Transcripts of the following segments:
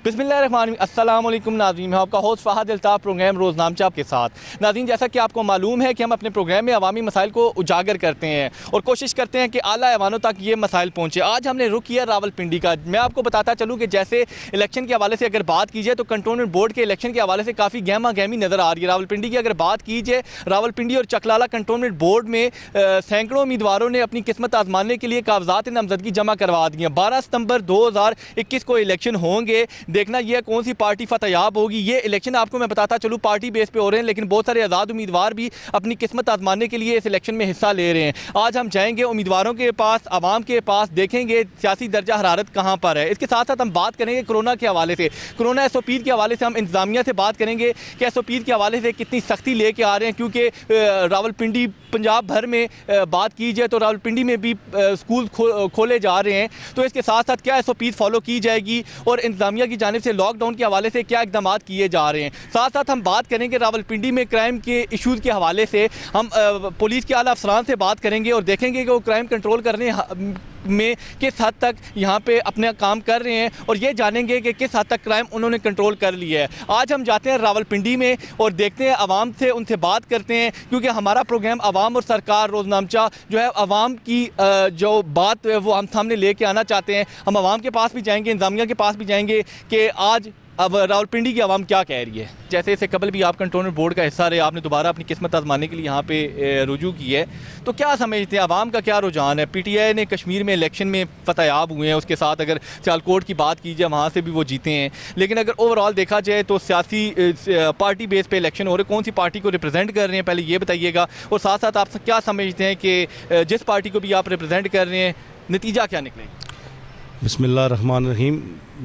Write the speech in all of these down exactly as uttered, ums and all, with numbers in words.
बिस्मिल्लाहिर्रहमानिर्रहीम। अस्सलाम वालेकुम नाज़रीन, मैं आपका होस्ट फ़हद अल्ताफ़ प्रोग्राम रोज़नामचा आपके साथ। नाज़रीन, जैसा कि आपको मालूम है कि हम अपने प्रोग्राम में अवामी मसाइल को उजागर करते हैं और कोशिश करते हैं कि आला ऐवानों तक ये मसाइल पहुँचे। आज हमने रुख किया रावलपिंडी का। मैं आपको बताता चलूँ कि जैसे इलेक्शन के हवाले से अगर बात की जाए तो कंटोनमेंट बोर्ड के इलेक्शन के हवाले से काफ़ी गहमा गहमी नज़र आ रही है। रावलपिंडी की अगर बात की जाए, रावलपिंडी और चकलाला कंटोनमेंट बोर्ड में सैकड़ों उम्मीदवारों ने अपनी किस्मत आजमाने के लिए कागजात नामजदगी जमा करवा दी हैं। बारह सितंबर दो हज़ार इक्कीस को इलेक्शन होंगे। देखना यह कौन सी पार्टी फतयाब होगी। ये इलेक्शन आपको मैं बताता चलूँ पार्टी बेस पे हो रहे हैं, लेकिन बहुत सारे आज़ाद उम्मीदवार भी अपनी किस्मत आजमाने के लिए इस इलेक्शन में हिस्सा ले रहे हैं। आज हम जाएंगे उम्मीदवारों के पास, आवाम के पास, देखेंगे सियासी दर्जा हरारत कहाँ पर है। इसके साथ साथ हम बात करेंगे कोरोना के हवाले से, कोरोना एस ओ पी के हवाले से हम इंतजामिया से बात करेंगे कि एस ओ पी के हवाले से कितनी सख्ती लेके आ रहे हैं, क्योंकि रावलपिंडी पंजाब भर में बात की जाए तो रावलपिंडी में भी स्कूल खो, खोले जा रहे हैं। तो इसके साथ साथ क्या एस ओ पी फॉलो की जाएगी और इंतजामिया की जानिब से लॉकडाउन के हवाले से क्या इकदाम किए जा रहे हैं। साथ साथ हम बात करेंगे रावलपिंडी में क्राइम के इशूज़ के हवाले से। हम पुलिस के आला अफसरान से बात करेंगे और देखेंगे कि वो क्राइम कंट्रोल करने में किस हद तक यहाँ पे अपना काम कर रहे हैं और ये जानेंगे कि किस हद तक क्राइम उन्होंने कंट्रोल कर लिया है। आज हम जाते हैं रावलपिंडी में और देखते हैं आवाम से, उनसे बात करते हैं, क्योंकि हमारा प्रोग्राम आवाम और सरकार रोज़नामचा जो है आवाम की जो बात है वो हम सामने लेके आना चाहते हैं। हम आवाम के पास भी जाएंगे, इंतजामिया के पास भी जाएंगे कि आज अब रावलपिंडी की आवाम क्या कह रही है। जैसे इससे कबल भी आप कंटोनमेंट बोर्ड का हिस्सा रहे, आपने दोबारा अपनी किस्मत आजमाने के लिए यहाँ पे रुजू की है, तो क्या समझते हैं आवाम का क्या रुझान है। पी टी आई ने कश्मीर में इलेक्शन में फतयाब हुए हैं, उसके साथ अगर सियालकोट की बात की जाए वहाँ से भी वो जीते हैं, लेकिन अगर ओवरऑल देखा जाए तो सियासी पार्टी बेस पे इलेक्शन हो रहे, कौन सी पार्टी को रिप्रेजेंट कर रहे हैं पहले ये बताइएगा, और साथ साथ आप क्या समझते हैं कि जिस पार्टी को भी आप रिप्रेजेंट कर रहे हैं नतीजा क्या निकलेगा। बिस्मिल्लाहिर्रहमानिर्रहीम।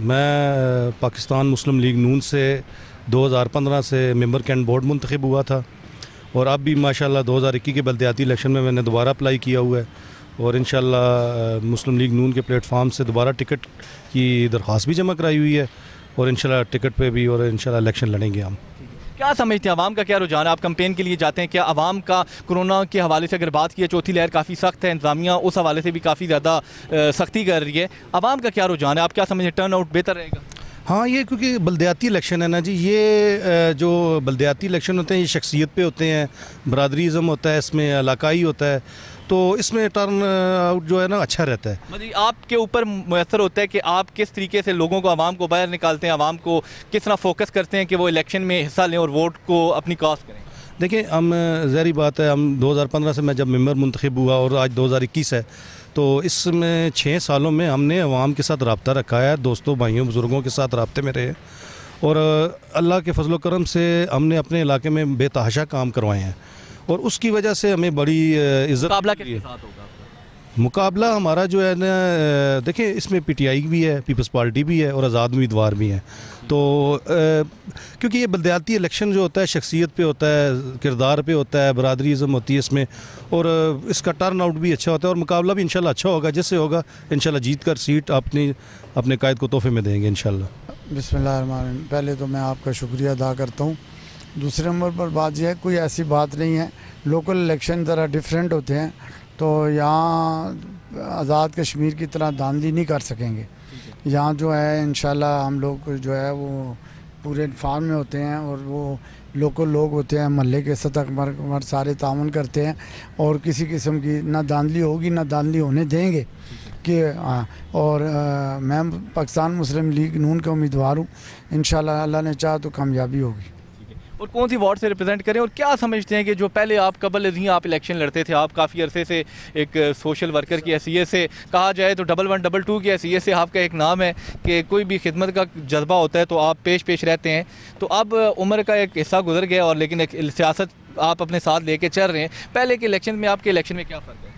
मैं पाकिस्तान मुस्लिम लीग नून से दो हज़ार पंद्रह से मेंबर कैंट बोर्ड मुंतखब हुआ था और अब भी माशाल्लाह दो हज़ार इक्कीस के बल्दियाती इलेक्शन में मैंने दोबारा अप्लाई किया हुआ है और इंशाल्लाह मुस्लिम लीग नून के प्लेटफार्म से दोबारा टिकट की दरख्वास्त भी जमा कराई हुई है और इंशाल्लाह टिकट पे भी और इंशाल्लाह इलेक्शन लड़ेंगे हम। क्या समझते हैं आवाम का क्या रुझान है। आप कैंपेन के लिए जाते हैं, क्या आवाम का कोरोना के हवाले से अगर बात की है, चौथी लहर काफ़ी सख्त है, इंतजामिया उस हवाले से भी काफ़ी ज़्यादा सख्ती कर रही है, आवाम का क्या रुझान है, आप क्या समझते हैं टर्न आउट बेहतर रहेगा। हाँ, ये क्योंकि बल्दियाती इलेक्शन है ना जी, ये जो बल्दियाती इलेक्शन होते हैं ये शख्सियत पे होते हैं, बरादरीज़म होता है, इसमें इलाकाई होता है, तो इसमें टर्न आउट जो है ना अच्छा रहता है। मतलब आपके ऊपर मुयसर होता है कि आप किस तरीके से लोगों को, आवाम को बाहर निकालते हैं, आवाम को किस तरह फोकस करते हैं कि वो इलेक्शन में हिस्सा लें और वोट को अपनी कास्ट करें। देखिए, हम ज़ाहिर बात है, हम दो हज़ार पंद्रह से मैं जब मेंबर मुंतखब हुआ और आज दो हज़ार इक्कीस है, तो इसमें छः सालों में हमने अवाम के साथ रब्ता रखा है, दोस्तों भाइयों बुज़ुर्गों के साथ रब्ते में रहे और अल्लाह के फजल करम से हमने अपने इलाके में बेतहाशा काम करवाए हैं और उसकी वजह से हमें बड़ी इज्जत। मुकाबला के साथ होगा मुकाबला हमारा जो है ना, देखिए इसमें पीटीआई भी है, पीपल्स पार्टी भी है और आज़ाद उम्मीदवार भी हैं, तो क्योंकि ये बल्दियाती इलेक्शन जो होता है शख्सियत पे होता है, किरदार पे होता है, बरादरीज़म होती है इसमें और इसका टर्न आउट भी अच्छा होता है और मुकाबला भी इंशाल्लाह अच्छा होगा, जिससे होगा इंशाल्लाह जीत कर सीट अपनी अपने कायद को तोहफे में देंगे इंशाल्लाह। बिस्मिल्लाहिर्रहमानिर्रहीम। पहले तो मैं आपका शुक्रिया अदा करता हूँ। दूसरे नंबर पर बात यह है, कोई ऐसी बात नहीं है, लोकल इलेक्शन ज़रा डिफरेंट होते हैं, तो यहाँ आज़ाद कश्मीर की तरह धांधली नहीं कर सकेंगे। यहाँ जो है इंशाल्लाह हम लोग जो है वो पूरे फार्म में होते हैं और वो लोकल लोग होते हैं, महल्ले के सतह मर, मर सारे तावन करते हैं और किसी किस्म की ना धांधली होगी ना धांधली होने देंगे कि हाँ। और आ, मैं पाकिस्तान मुस्लिम लीग नून का उम्मीदवार हूँ, इंशाल्लाह अल्लाह ने चाहा तो कामयाबी होगी। और कौन सी वार्ड से रिप्रेजेंट करें और क्या समझते हैं कि जो पहले आप कबल नहीं आप इलेक्शन लड़ते थे, आप काफ़ी अरसे से एक सोशल वर्कर की हैसियत से, कहा जाए तो डबल वन डबल टू की हैसियत से आपका एक नाम है कि कोई भी खिदमत का जज्बा होता है तो आप पेश पेश रहते हैं, तो अब उम्र का एक हिस्सा गुजर गया और लेकिन एक सियासत आप अपने साथ लेके चल रहे हैं, पहले के इलेक्शन में आपके इलेक्शन में क्या फ़र्क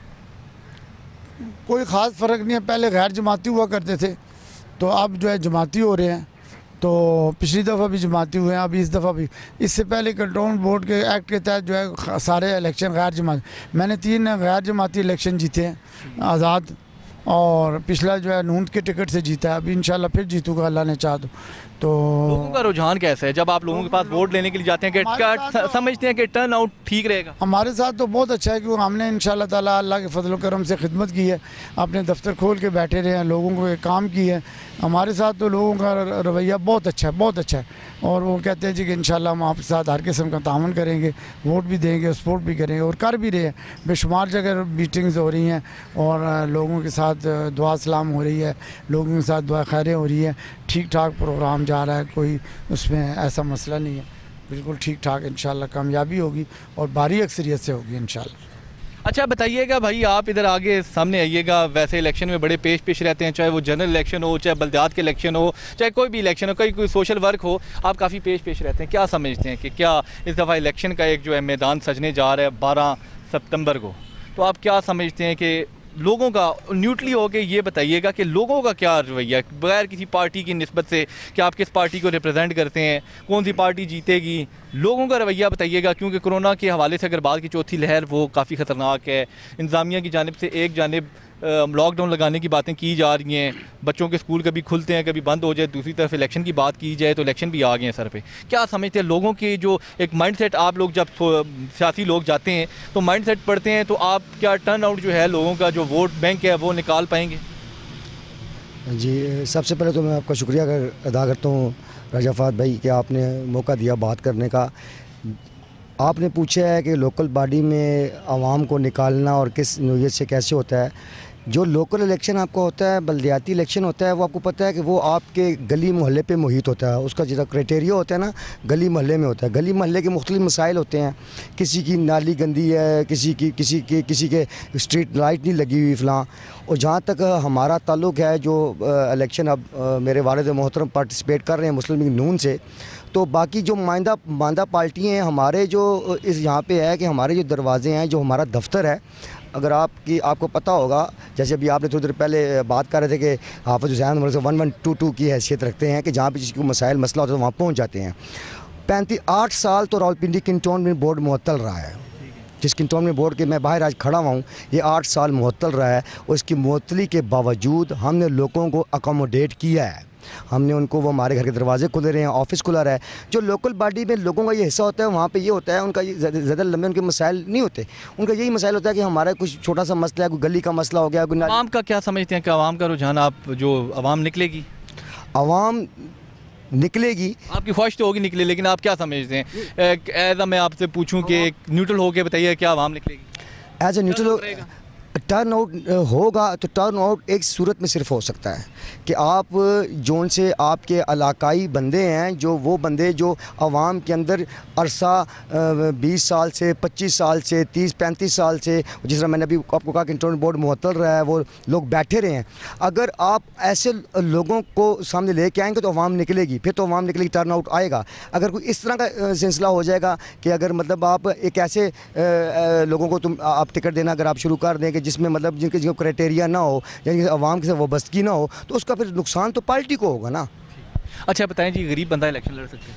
है। कोई ख़ास फ़र्क नहीं है, पहले गैर जमाती हुआ करते थे तो अब जो है जमाती हो रहे हैं, तो पिछली दफ़ा भी जमाती हुए हैं, अभी इस दफ़ा भी। इससे पहले कंटोनमेंट बोर्ड के एक्ट के तहत जो है सारे इलेक्शन गैर जमाती, मैंने तीन गैर जमाती इलेक्शन जीते हैं आज़ाद, और पिछला जो है नून के टिकट से जीता है, अभी इंशाल्लाह फिर जीतूंगा अल्लाह ने चाहा तो। तो लोगों का रुझान कैसा है जब आप लोगों के पास वोट लेने के लिए जाते हैं कि क्या समझते हैं कि टर्न आउट ठीक रहेगा। हमारे साथ तो बहुत अच्छा है क्योंकि हमने इंशाल्लाह ताला अल्लाह के फजल करम से खिदमत की है, अपने दफ्तर खोल के बैठे रहे हैं, लोगों को काम की है, हमारे साथ तो लोगों का रवैया बहुत अच्छा है, बहुत अच्छा है। और वो कहते हैं जी कि इंशाल्लाह हम आपके साथ हर किस्म का तावन करेंगे, वोट भी देंगे, सपोर्ट भी करेंगे, और कर भी रहे हैं। बेशुमार जगह मीटिंग्स हो रही हैं और लोगों के साथ दुआ सलाम हो रही है, लोगों के साथ दुआ खैरें हो रही है। ठीक ठाक प्रोग्राम जा रहा है, कोई उसमें ऐसा मसला नहीं है, बिल्कुल ठीक ठाक। इंशाल्लाह कामयाबी होगी और भारी अक्सरियत से होगी इंशाल्लाह। अच्छा बताइएगा भाई, आप इधर आगे सामने आइएगा। वैसे इलेक्शन में बड़े पेश पेश रहते हैं, चाहे वो जनरल इलेक्शन हो, चाहे बल्दियात के इलेक्शन हो, चाहे कोई भी इलेक्शन हो, कोई कोई सोशल वर्क हो, आप काफ़ी पेश पेश रहते हैं। क्या समझते हैं कि क्या इस दफ़ा इलेक्शन का एक जो है मैदान सजने जा रहा है बारह सितंबर को, तो आप क्या समझते हैं कि लोगों का न्यूट्रली हो के ये बताइएगा कि लोगों का क्या रवैया, बगैर किसी पार्टी की निस्बत से, कि आप किस पार्टी को रिप्रेजेंट करते हैं, कौन सी पार्टी जीतेगी, लोगों का रवैया बताइएगा। क्योंकि कोरोना के हवाले से अगर बात की चौथी लहर वो काफ़ी ख़तरनाक है। इंतज़ामिया की जानिब से एक जानिब लॉकडाउन लगाने की बातें की जा रही हैं, बच्चों के स्कूल कभी खुलते हैं कभी बंद हो जाए, दूसरी तरफ इलेक्शन की बात की जाए तो इलेक्शन भी आ गए हैं सर पे। क्या समझते हैं लोगों के जो एक माइंडसेट, आप लोग जब सियासी लोग जाते हैं तो माइंडसेट पढ़ते हैं, तो आप क्या टर्न आउट जो है लोगों का जो वोट बैंक है वो निकाल पाएंगे? जी, सबसे पहले तो मैं आपका शुक्रिया अदा करता हूँ राजाफात भाई कि आपने मौका दिया बात करने का। आपने पूछा है कि लोकल बॉडी में आवाम को निकालना और किस नोयत से कैसे होता है। जो लोकल इलेक्शन आपका होता है, बल्दियाती इलेक्शन होता है, वो आपको पता है कि वो आपके गली मोहल्ले पे मुहित होता है। उसका जो क्राइटेरिया होता है ना, गली मोहल्ले में होता है। गली मोहल्ले के मुख्तलिफ मसाइल होते हैं, किसी की नाली गंदी है, किसी की किसी की किसी के स्ट्रीट लाइट नहीं लगी हुई फ़लाँ। और जहाँ तक हमारा ताल्लुक़ है, जो इलेक्शन अब मेरे वालिद मोहतरम पार्टिसिपेट कर रहे हैं मुस्लिम लीग नून से, तो बाकी जो माइंदा मांदा पार्टियाँ हैं हमारे, जो इस यहाँ पे है कि हमारे जो दरवाजे हैं, जो हमारा दफ्तर है, अगर आपकी आपको पता होगा, जैसे अभी आपने थोड़ी देर पहले बात कर रहे थे कि हाफिज़ हुसैन मतलब से वन वन टू टू की हैसियत रखते हैं कि जहाँ पे जिसको मसाइल मसला होता है तो वहाँ पहुँच जाते हैं। पैंतीस आठ साल तो रावलपिंडी कैंटोनमेंट बोर्ड मुअत्तल रहा है। जिस कैंटोनमेंट बोर्ड के मैं बाहर आज खड़ा हुआ हूँ, ये आठ साल मुअत्तल रहा है और इसकी मुअत्तली के बावजूद हमने लोगों को अकोमोडेट किया है। हमने उनको, वो हमारे घर के दरवाजे खुले रहे हैं, ऑफिस खुला रहा है। जो लोकल बॉडी में लोगों का ये हिस्सा होता है, वहाँ पे ये होता है, उनका ये ज़्यादा लंबे उनके मसाइल नहीं होते। उनका यही मसाइल होता है कि हमारा कुछ छोटा सा मसला है, कोई गली का मसला हो गया। आवाम का क्या समझते हैं कि आवाम का रुझान, आप जो आवाम निकलेगी, आवाम निकलेगी, आपकी ख्वाहिश तो होगी निकले, लेकिन आप क्या समझते हैं? एज मैं आपसे पूछूं कि न्यूट्रल होकर बताइए, क्या आवाम निकलेगी? As a neutral turn out होगा तो टर्न आउट एक सूरत में सिर्फ हो सकता है कि आप जोन से आपके इलाकाई बंदे हैं, जो वो बंदे जो आवाम के अंदर अरसा बीस साल से पच्चीस साल से तीस पैंतीस साल से, जिस तरह मैंने अभी आपको कहा कि कैंटोनमेंट बोर्ड मुअत्तल रहा है, वो लोग बैठे रहे हैं। अगर आप ऐसे लोगों को सामने लेके आएंगे तो आवाम निकलेगी, फिर तो आवाम निकलेगी, टर्न आउट आएगा। अगर कोई इस तरह का सिलसिला हो जाएगा कि अगर मतलब आप एक ऐसे लोगों को तुम आप टिकट देना अगर आप शुरू कर दें कि जिसमें मतलब जिनके जिनको क्राइटेरिया ना हो, यानी आवाम के साथ वाबस्तगी ना हो, तो उसका फिर नुकसान तो पार्टी को होगा ना। अच्छा बताएं जी, गरीब बंदा इलेक्शन लड़ सकते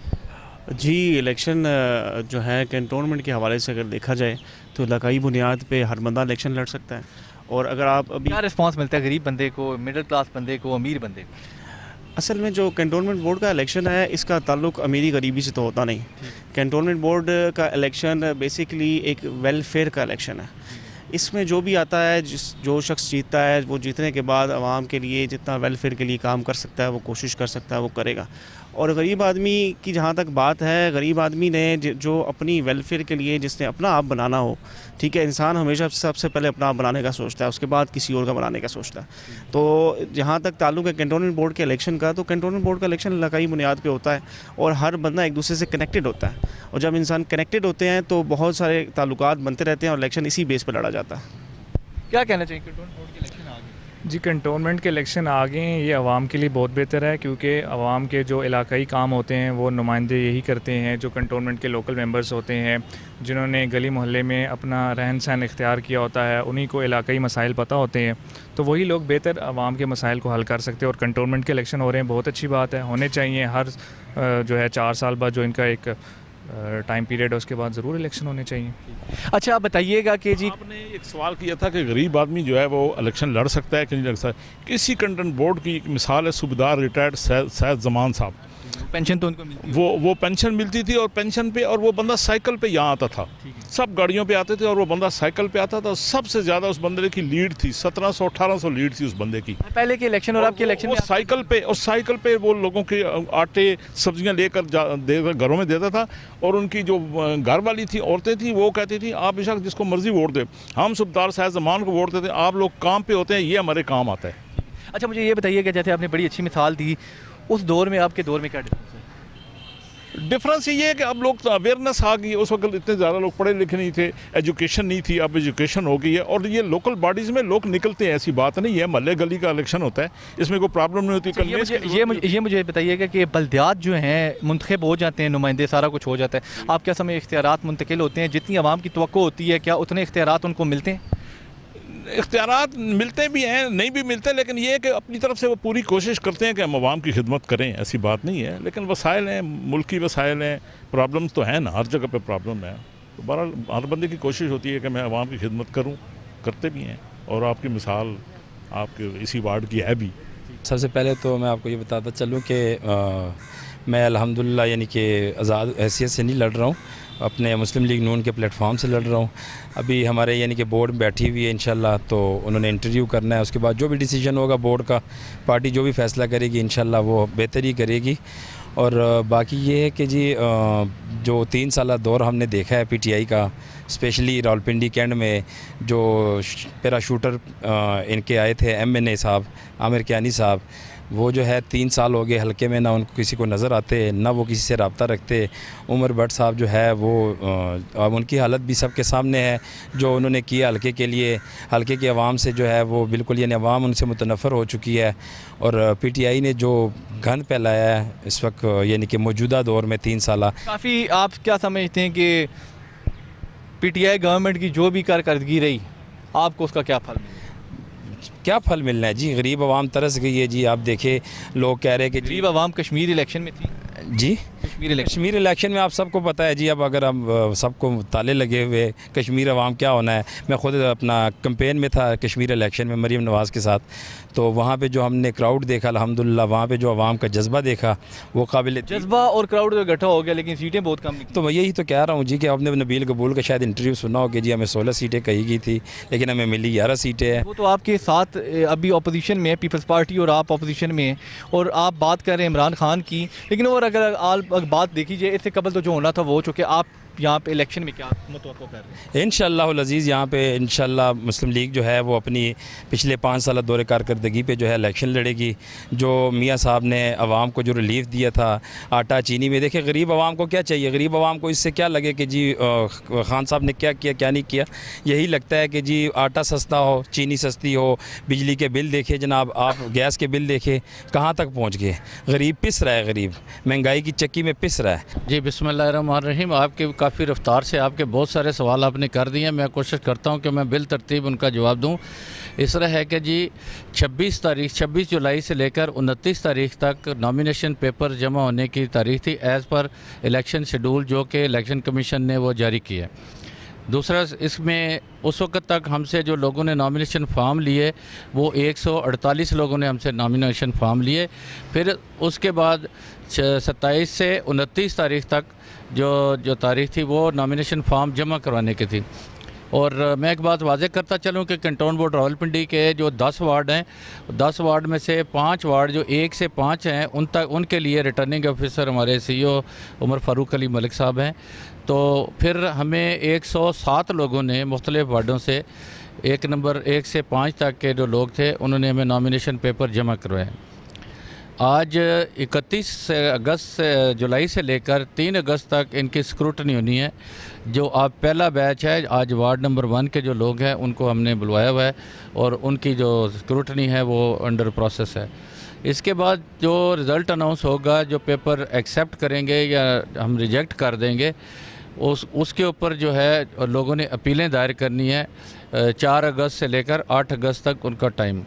हैं? जी, इलेक्शन जो है कैंटोनमेंट के हवाले से अगर देखा जाए तो इलाकाई बुनियाद पे हर बंदा इलेक्शन लड़ सकता है। और अगर आप अभी क्या रिस्पांस मिलता है गरीब बंदे को, मिडिल क्लास बंदे को, अमीर बंदे को? असल में जो कैंटोनमेंट बोर्ड का इलेक्शन है, इसका ताल्लुक अमीरी गरीबी से तो होता नहीं। कैंटोनमेंट बोर्ड का इलेक्शन बेसिकली एक वेलफेयर का इलेक्शन है। इसमें जो भी आता है, जिस जो शख्स जीतता है, वो जीतने के बाद आवाम के लिए जितना वेलफेयर के लिए काम कर सकता है वो कोशिश कर सकता है, वो करेगा। और गरीब आदमी की जहाँ तक बात है, गरीब आदमी ने जो अपनी वेलफेयर के लिए जिसने अपना आप बनाना हो, ठीक है, इंसान हमेशा सबसे पहले अपना आप बनाने का सोचता है, उसके बाद किसी और का बनाने का सोचता है। तो जहाँ तक ताल्लुक़ है कैंटोनमेंट बोर्ड के इलेक्शन का, तो कैंटोनमेंट बोर्ड का इलेक्शन इलाकाई बुनियाद पे होता है और हर बंदा एक दूसरे से कनेक्टेड होता है। और जब इंसान कनेक्टेड होते हैं तो बहुत सारे ताल्लुकात बनते रहते हैं और इलेक्शन इसी बेस पर लड़ा जाता है। क्या कहना चाहिए, कैंटोनमेंट बोर्ड के इलेक्शन आ गए? जी, कैंटोनमेंट के इलेक्शन आ गए हैं, ये आवाम के लिए बहुत बेहतर है, क्योंकि आवाम के जो इलाकाई काम होते हैं वो नुमाइंदे यही करते हैं। जो कैंटोनमेंट के लोकल मेंबर्स होते हैं, जिन्होंने गली मोहल्ले में अपना रहन सहन इख्तियार किया होता है, उन्हीं को इलाकाई मसाइल पता होते हैं, तो वही लोग बेहतर आवाम के मसाइल को हल कर सकते हैं। और कैंटोनमेंट के इलेक्शन हो रहे हैं, बहुत अच्छी बात है, होने चाहिए। हर जो है चार साल बाद जो इनका एक टाइम पीरियड है, उसके बाद ज़रूर इलेक्शन होने चाहिए। अच्छा आप बताइएगा कि जी, आपने एक सवाल किया था कि गरीब आदमी जो है वो इलेक्शन लड़ सकता है कि नहीं लड़ सकता है। किसी कंटेंट बोर्ड की एक मिसाल है सूबेदार रिटायर्ड सैयद जमान साहब। पेंशन तो उनको मिलती वो वो पेंशन मिलती थी और पेंशन पे, और वो बंदा साइकिल पे यहाँ आता था, सब गाड़ियों पे आते थे और वो बंदा साइकिल पे आता था। सबसे ज़्यादा उस बंदे की लीड थी, सत्रह सौ अठारह सौ लीड थी उस बंदे की, पहले के इलेक्शन और आपके इलेक्शन वो में। साइकिल पे, और साइकिल पे वो लोगों के आटे सब्जियां लेकर दे घरों में देता था। और उनकी जो घर वाली थी, औरतें थी, वो कहती थी आप बेशक जिसको मर्जी वोट दे, हम सुबदार साहब जमान को वोट देते, आप लोग काम पे होते हैं, ये हमारे काम आता है। अच्छा, मुझे ये बताइए कि जैसे आपने बड़ी अच्छी मिसाल दी, उस दौर में आपके दौर में क्या डिफरेंस है? डिफरेंस ये है कि अब लोग अवेयरनेस आ गई, उस वक्त इतने ज़्यादा लोग पढ़े लिखे नहीं थे, एजुकेशन नहीं थी, अब एजुकेशन हो गई है। और ये लोकल बॉडीज़ में लोग निकलते हैं, ऐसी बात नहीं है, महल्ले गली का इलेक्शन होता है, इसमें कोई प्रॉब्लम नहीं होती। ये मुझे ये मुझे ये मुझे बताइएगा कि बल्दियात जो हैं मुंतखब हो जाते हैं, नुमाइंदे, सारा कुछ हो जाता है, आप क्या समय इख्तियारात मुंतकिल होते हैं, जितनी आवाम की तवक्को होती है क्या उतने इख्तियारात उनको मिलते हैं? इख्तियारात मिलते भी हैं, नहीं भी मिलते, लेकिन ये है कि अपनी तरफ से वो पूरी कोशिश करते हैं कि हम आवाम की खिदमत करें, ऐसी बात नहीं है। लेकिन वसाइल हैं, मुल्की वसाइल हैं, प्रॉब्लम्स तो हैं ना, हर जगह पे प्रॉब्लम है। तो बहरहाल हर बंदे की कोशिश होती है कि मैं आवाम की खिदमत करूं, करते भी हैं। और आपकी मिसाल आपके इसी वार्ड की है भी। सबसे पहले तो मैं आपको ये बताता चलूँ कि मैं अल्हम्दुलिल्लाह यानी कि आज़ाद हैसियत से नहीं लड़ रहा हूँ, अपने मुस्लिम लीग नून के प्लेटफॉर्म से लड़ रहा हूँ। अभी हमारे यानी कि बोर्ड बैठी हुई है इंशाल्लाह, तो उन्होंने इंटरव्यू करना है, उसके बाद जो भी डिसीजन होगा बोर्ड का, पार्टी जो भी फ़ैसला करेगी इंशाल्लाह वो बेहतर ही करेगी। और बाकी ये है कि जी जो तीन साल दौर हमने देखा है पीटीआई का, स्पेशली रावलपिंडी कैंट में जो पैराशूटर इनके आए थे, एमएनए साहब आमिर कियानी साहब, वो जो है तीन साल हो गए हल्के में, ना उनको किसी को नज़र आते, ना वो किसी से रब्ता रखते। उमर भट्ट साहब जो है वो अब उनकी हालत भी सबके सामने है, जो उन्होंने किया हल्के के लिए, हल्के की आवाम से जो है वो बिल्कुल यानी आवाम उनसे मुतनफ़र हो चुकी है। और पीटीआई ने जो गंद फैलाया है इस वक्त यानी कि मौजूदा दौर में तीन साल, काफ़ी आप क्या समझते हैं कि पीटीआई गवर्नमेंट की जो भी कारकर्दगी रही, आपको उसका क्या फल मिला? क्या फल मिलना है जी, गरीब आवाम तरस गई है जी। आप देखें, लोग कह रहे हैं कि गरीब आवाम कश्मीर इलेक्शन में थी जी, कश्मीर इलेक्शन कश्मीर इलेक्शन में आप सबको पता है जी। अब अगर हम सबको ताले लगे हुए कश्मीर अवाम क्या होना है, मैं ख़ुद अपना कैंपेन में था कश्मीर इलेक्शन में मरीम नवाज़ के साथ, तो वहाँ पे जो हमने क्राउड देखा अल्हम्दुलिल्लाह, वहाँ पे जो आवाम का जज्बा देखा वो काबिल जज्बा और क्राउड तो इकट्ठा हो गया, लेकिन सीटें बहुत कम निकली। तो मैं यही तो कह रहा हूँ जी कि आपने नबील कबूल का शायद इंटरव्यू सुना होगा जी, हमें सोलह सीटें कही गई थी लेकिन हमें मिली ग्यारह सीटें हैं। वो तो आपके साथ अभी अपोजिशन में है पीपल्स पार्टी और आप अपोजिशन में हैं, और आप बात कर रहे हैं इमरान खान की, लेकिन और अगर आप बात देखी जाए इससे कबल तो जो होना था वो हो चुके। आप यहाँ पे इलेक्शन में क्या मुतवक्को कर रहे हैं? इंशाअल्लाह अज़ीज़ यहाँ पे इंशाअल्लाह मुस्लिम लीग जो है वो अपनी पिछले पाँच साल दौरे कारकर्दगी पे जो है इलेक्शन लड़ेगी। जो मियाँ साहब ने आवाम को जो रिलीफ दिया था आटा चीनी में, देखिए गरीब आवाम को क्या चाहिए, गरीब आवाम को इससे क्या लगे कि जी खान साहब ने क्या किया क्या नहीं किया, यही लगता है कि जी आटा सस्ता हो, चीनी सस्ती हो, बिजली के बिल देखे जनाब आप, गैस के बिल देखे कहाँ तक पहुँच गए, गरीब पिस रहा है, गरीब महंगाई की चक्की में पिस रहा है। जी बिस्मिल्लाहिर्रहमानिर्रहीम। आपके काफ़ी रफ्तार से आपके बहुत सारे सवाल आपने कर दिए हैं, मैं कोशिश करता हूं कि मैं बिल तरतीब उनका जवाब दूं। इस तरह है कि जी छब्बीस तारीख छब्बीस जुलाई से लेकर उनतीस तारीख तक नॉमिनेशन पेपर जमा होने की तारीख थी एज़ पर इलेक्शन शेड्यूल जो कि इलेक्शन कमीशन ने वो जारी किया। दूसरा, इसमें उस वक्त तक हमसे जो लोगों ने नॉमिनेशन फार्म लिए वो एक सौ अड़तालीस लोगों ने हमसे नॉमिनेशन फार्म लिए। फिर उसके बाद सत्ताईस से उनतीस तारीख तक जो जो तारीख थी वो नॉमिनेशन फार्म जमा करवाने की थी। और मैं एक बात वाज़ेह करता चलूँ कि कंटोन बोर्ड रावलपिंडी के जो दस वार्ड हैं, दस वार्ड में से पाँच वार्ड जो एक से पाँच हैं उन तक उनके लिए रिटर्निंग ऑफिसर हमारे सीईओ उमर फ़ारूक अली मलिक साहब हैं। तो फिर हमें एक सौ सात लोगों ने मुख्तलिफ़ वार्डों से एक नंबर एक से पाँच तक के जो लोग थे उन्होंने हमें नॉमिनेशन पेपर जमा करवाए। आज इकतीस अगस्त जुलाई से लेकर तीन अगस्त तक इनकी स्क्रूटनी होनी है। जो आप पहला बैच है, आज वार्ड नंबर वन के जो लोग हैं उनको हमने बुलवाया हुआ है और उनकी जो स्क्रूटनी है वो अंडर प्रोसेस है। इसके बाद जो रिज़ल्ट अनाउंस होगा, जो पेपर एक्सेप्ट करेंगे या हम रिजेक्ट कर देंगे, उस उसके ऊपर जो है लोगों ने अपीलें दायर करनी है। चार अगस्त से लेकर आठ अगस्त तक उनका टाइम।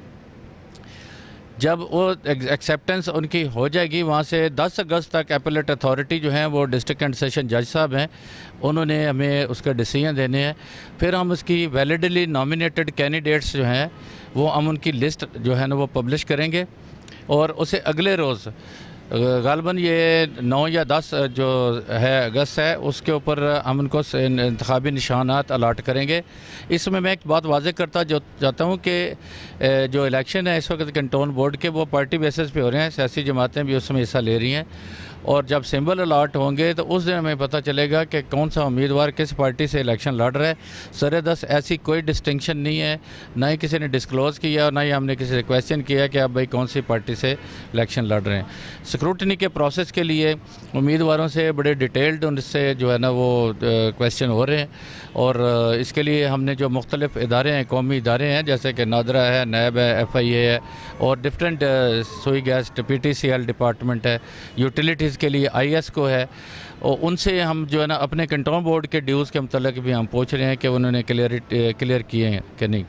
जब वो एक्सेप्टेंस उनकी हो जाएगी, वहाँ से दस अगस्त तक एपेलेट अथॉरिटी जो है वो डिस्ट्रिक्ट एंड सेशन जज साहब हैं, उन्होंने हमें उसका डिसीजन देने हैं। फिर हम उसकी वैलिडली नॉमिनेटेड कैंडिडेट्स जो हैं वो हम उनकी लिस्ट जो है ना वो पब्लिश करेंगे और उसे अगले रोज़ ग़ालिबन ये नौ या दस जो है अगस्त है उसके ऊपर हम उनको इंतखाबी निशानात अलाट करेंगे। इसमें मैं एक बात वाज़ेह करता जो चाहता हूँ कि जो इलेक्शन है इस वक्त कंट्रोल बोर्ड के वो पार्टी बेसिस पे हो रहे हैं, सियासी जमातें भी उसमें हिस्सा ले रही हैं और जब सिंबल अलाट होंगे तो उस दिन हमें पता चलेगा कि कौन सा उम्मीदवार किस पार्टी से इलेक्शन लड़ रहा है। सर दस ऐसी कोई डिस्टिंक्शन नहीं है, ना ही किसी ने डिस्क्लोज़ किया और ना ही हमने किसी से क्वेश्चन किया कि आप भाई कौन सी पार्टी से इलेक्शन लड़ रहे हैं। स्क्रूटनी के प्रोसेस के लिए उम्मीदवारों से बड़े डिटेल्ड उनसे जो है ना वो क्वेश्चन हो रहे हैं और इसके लिए हमने जो मुख्तलिफ़ इदारे हैं, कौमी इदारे हैं जैसे कि नादरा है, नैब है, एफ आई ए है और different Sui gas P T C L department है, यूटिलिटीज़ के लिए आई एस को है और उनसे हम जो है ना अपने कंट्रोल बोर्ड के ड्यूज़ के मतलब भी हम पूछ रहे हैं कि उन्होंने क्लियर क्लियर किए हैं कि नहीं।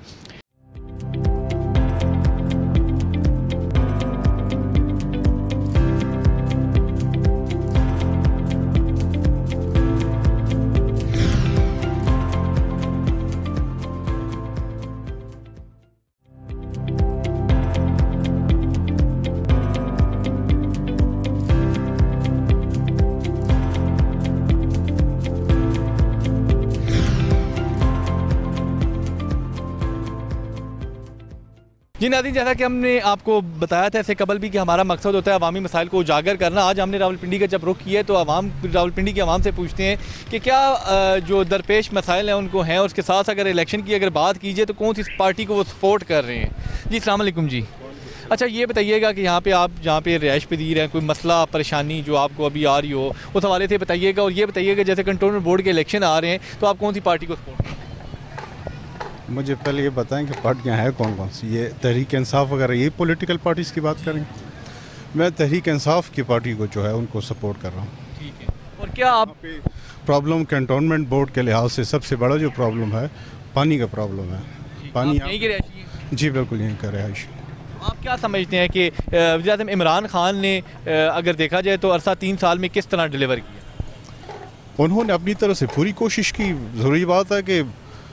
जी नाज़रीन, जैसा कि हमने आपको बताया था इससे कबल भी कि हमारा मकसद होता है अवामी मसाइल को उजागर करना। आज हमने रावलपिंडी का जब रुख किया तो अवाम रावलपिंडी के अवाम से पूछते हैं कि क्या जो दरपेश मसाइल हैं उनको हैं और उसके साथ अगर इलेक्शन की अगर बात कीजिए तो कौन सी पार्टी को वो सपोर्ट कर रहे हैं। जी अस्सलाम वालेकुम जी। अच्छा ये बताइएगा कि यहाँ पे आप जहाँ पे रिहाइश पजीर हैं, कोई मसला परेशानी जो आपको अभी आ रही हो उस हवाले से बताइएगा और ये बताइएगा जैसे कंट्रोलमेंट बोर्ड के इलेक्शन आ रहे हैं तो आप कौन सी पार्टी को सपोर्ट करें। मुझे पहले ये बताएं कि पार्टियां हैं कौन कौन सी। ये तहरीक इंसाफ वगैरह ये पॉलिटिकल पार्टीज़ की बात करें। मैं तहरीक इंसाफ की पार्टी को जो है उनको सपोर्ट कर रहा हूँ। ठीक है। और क्या आप प्रॉब्लम कंटोनमेंट बोर्ड के लिहाज से सबसे बड़ा जो प्रॉब्लम है पानी का प्रॉब्लम है। पानी यहीं के रिहायशी हैं? जी बिल्कुल यहीं का रिहायशी। आप क्या समझते हैं कि वज़ीर आज़म इमरान खान ने अगर देखा जाए तो अरसा तीन साल में किस तरह डिलीवर किया? उन्होंने अपनी तरफ से पूरी कोशिश की। ज़रूरी बात है कि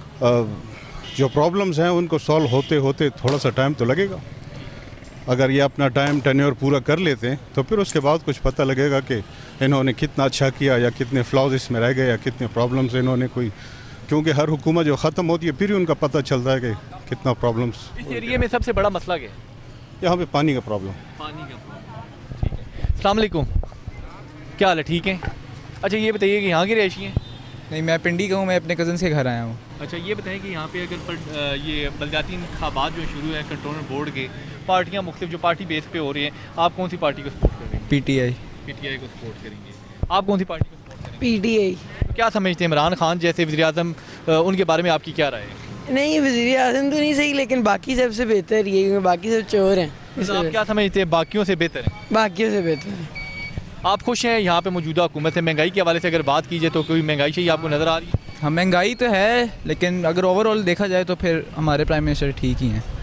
जो प्रॉब्लम्स हैं उनको सॉल्व होते होते थोड़ा सा टाइम तो लगेगा। अगर ये अपना टाइम टेन्योर पूरा कर लेते हैं तो फिर उसके बाद कुछ पता लगेगा कि इन्होंने कितना अच्छा किया या कितने फ्लॉज इसमें रह गए या कितने प्रॉब्लम्स इन्होंने कोई, क्योंकि हर हुकूमत जो ख़त्म होती है फिर ही उनका पता चलता है कि कितना प्रॉब्लम्स। इस एरिया में सबसे बड़ा मसला क्या है? यहाँ पे पानी का प्रॉब्लम। पानी का प्रॉब्लम। ठीक है। अस्सलाम वालेकुम, क्या हाल है? ठीक है। अच्छा ये बताइए कि यहाँ की रिहायशी हैं? नहीं, मैं पिंडी का हूँ, मैं अपने कज़न के घर आया हूँ। अच्छा ये बताएं कि यहाँ पे अगर पर ये बलदियाती इंतखाबात जो शुरू है कंट्रोलमेंट बोर्ड के, पार्टियाँ मुख्तलिफ जो पार्टी बेस पे हो रही हैं, आप कौन सी पार्टी को सपोर्ट करेंगे? P T I. P T I को सपोर्ट करेंगे। आप कौन सी पार्टी को सपोर्ट करेंगे? P T I. तो क्या समझते हैं इमरान खान जैसे वज़ीर आज़म, उनके बारे में आपकी क्या राय है? नहीं, वज़ीर आज़म तो नहीं सही, लेकिन बाकी सबसे बेहतर ये है, बाकी सब चोर हैं। तो आप क्या समझते हैं बाकियों से बेहतर है? बाकियों से बेहतर है। आप खुश हैं यहाँ पे मौजूदा हुकूमत से? महंगाई के हवाले से अगर बात कीजिए तो कोई महंगाई से ही आपको नज़र आ रही है? हाँ महंगाई तो है, लेकिन अगर ओवरऑल देखा जाए तो फिर हमारे प्राइम मिनिस्टर ठीक ही हैं।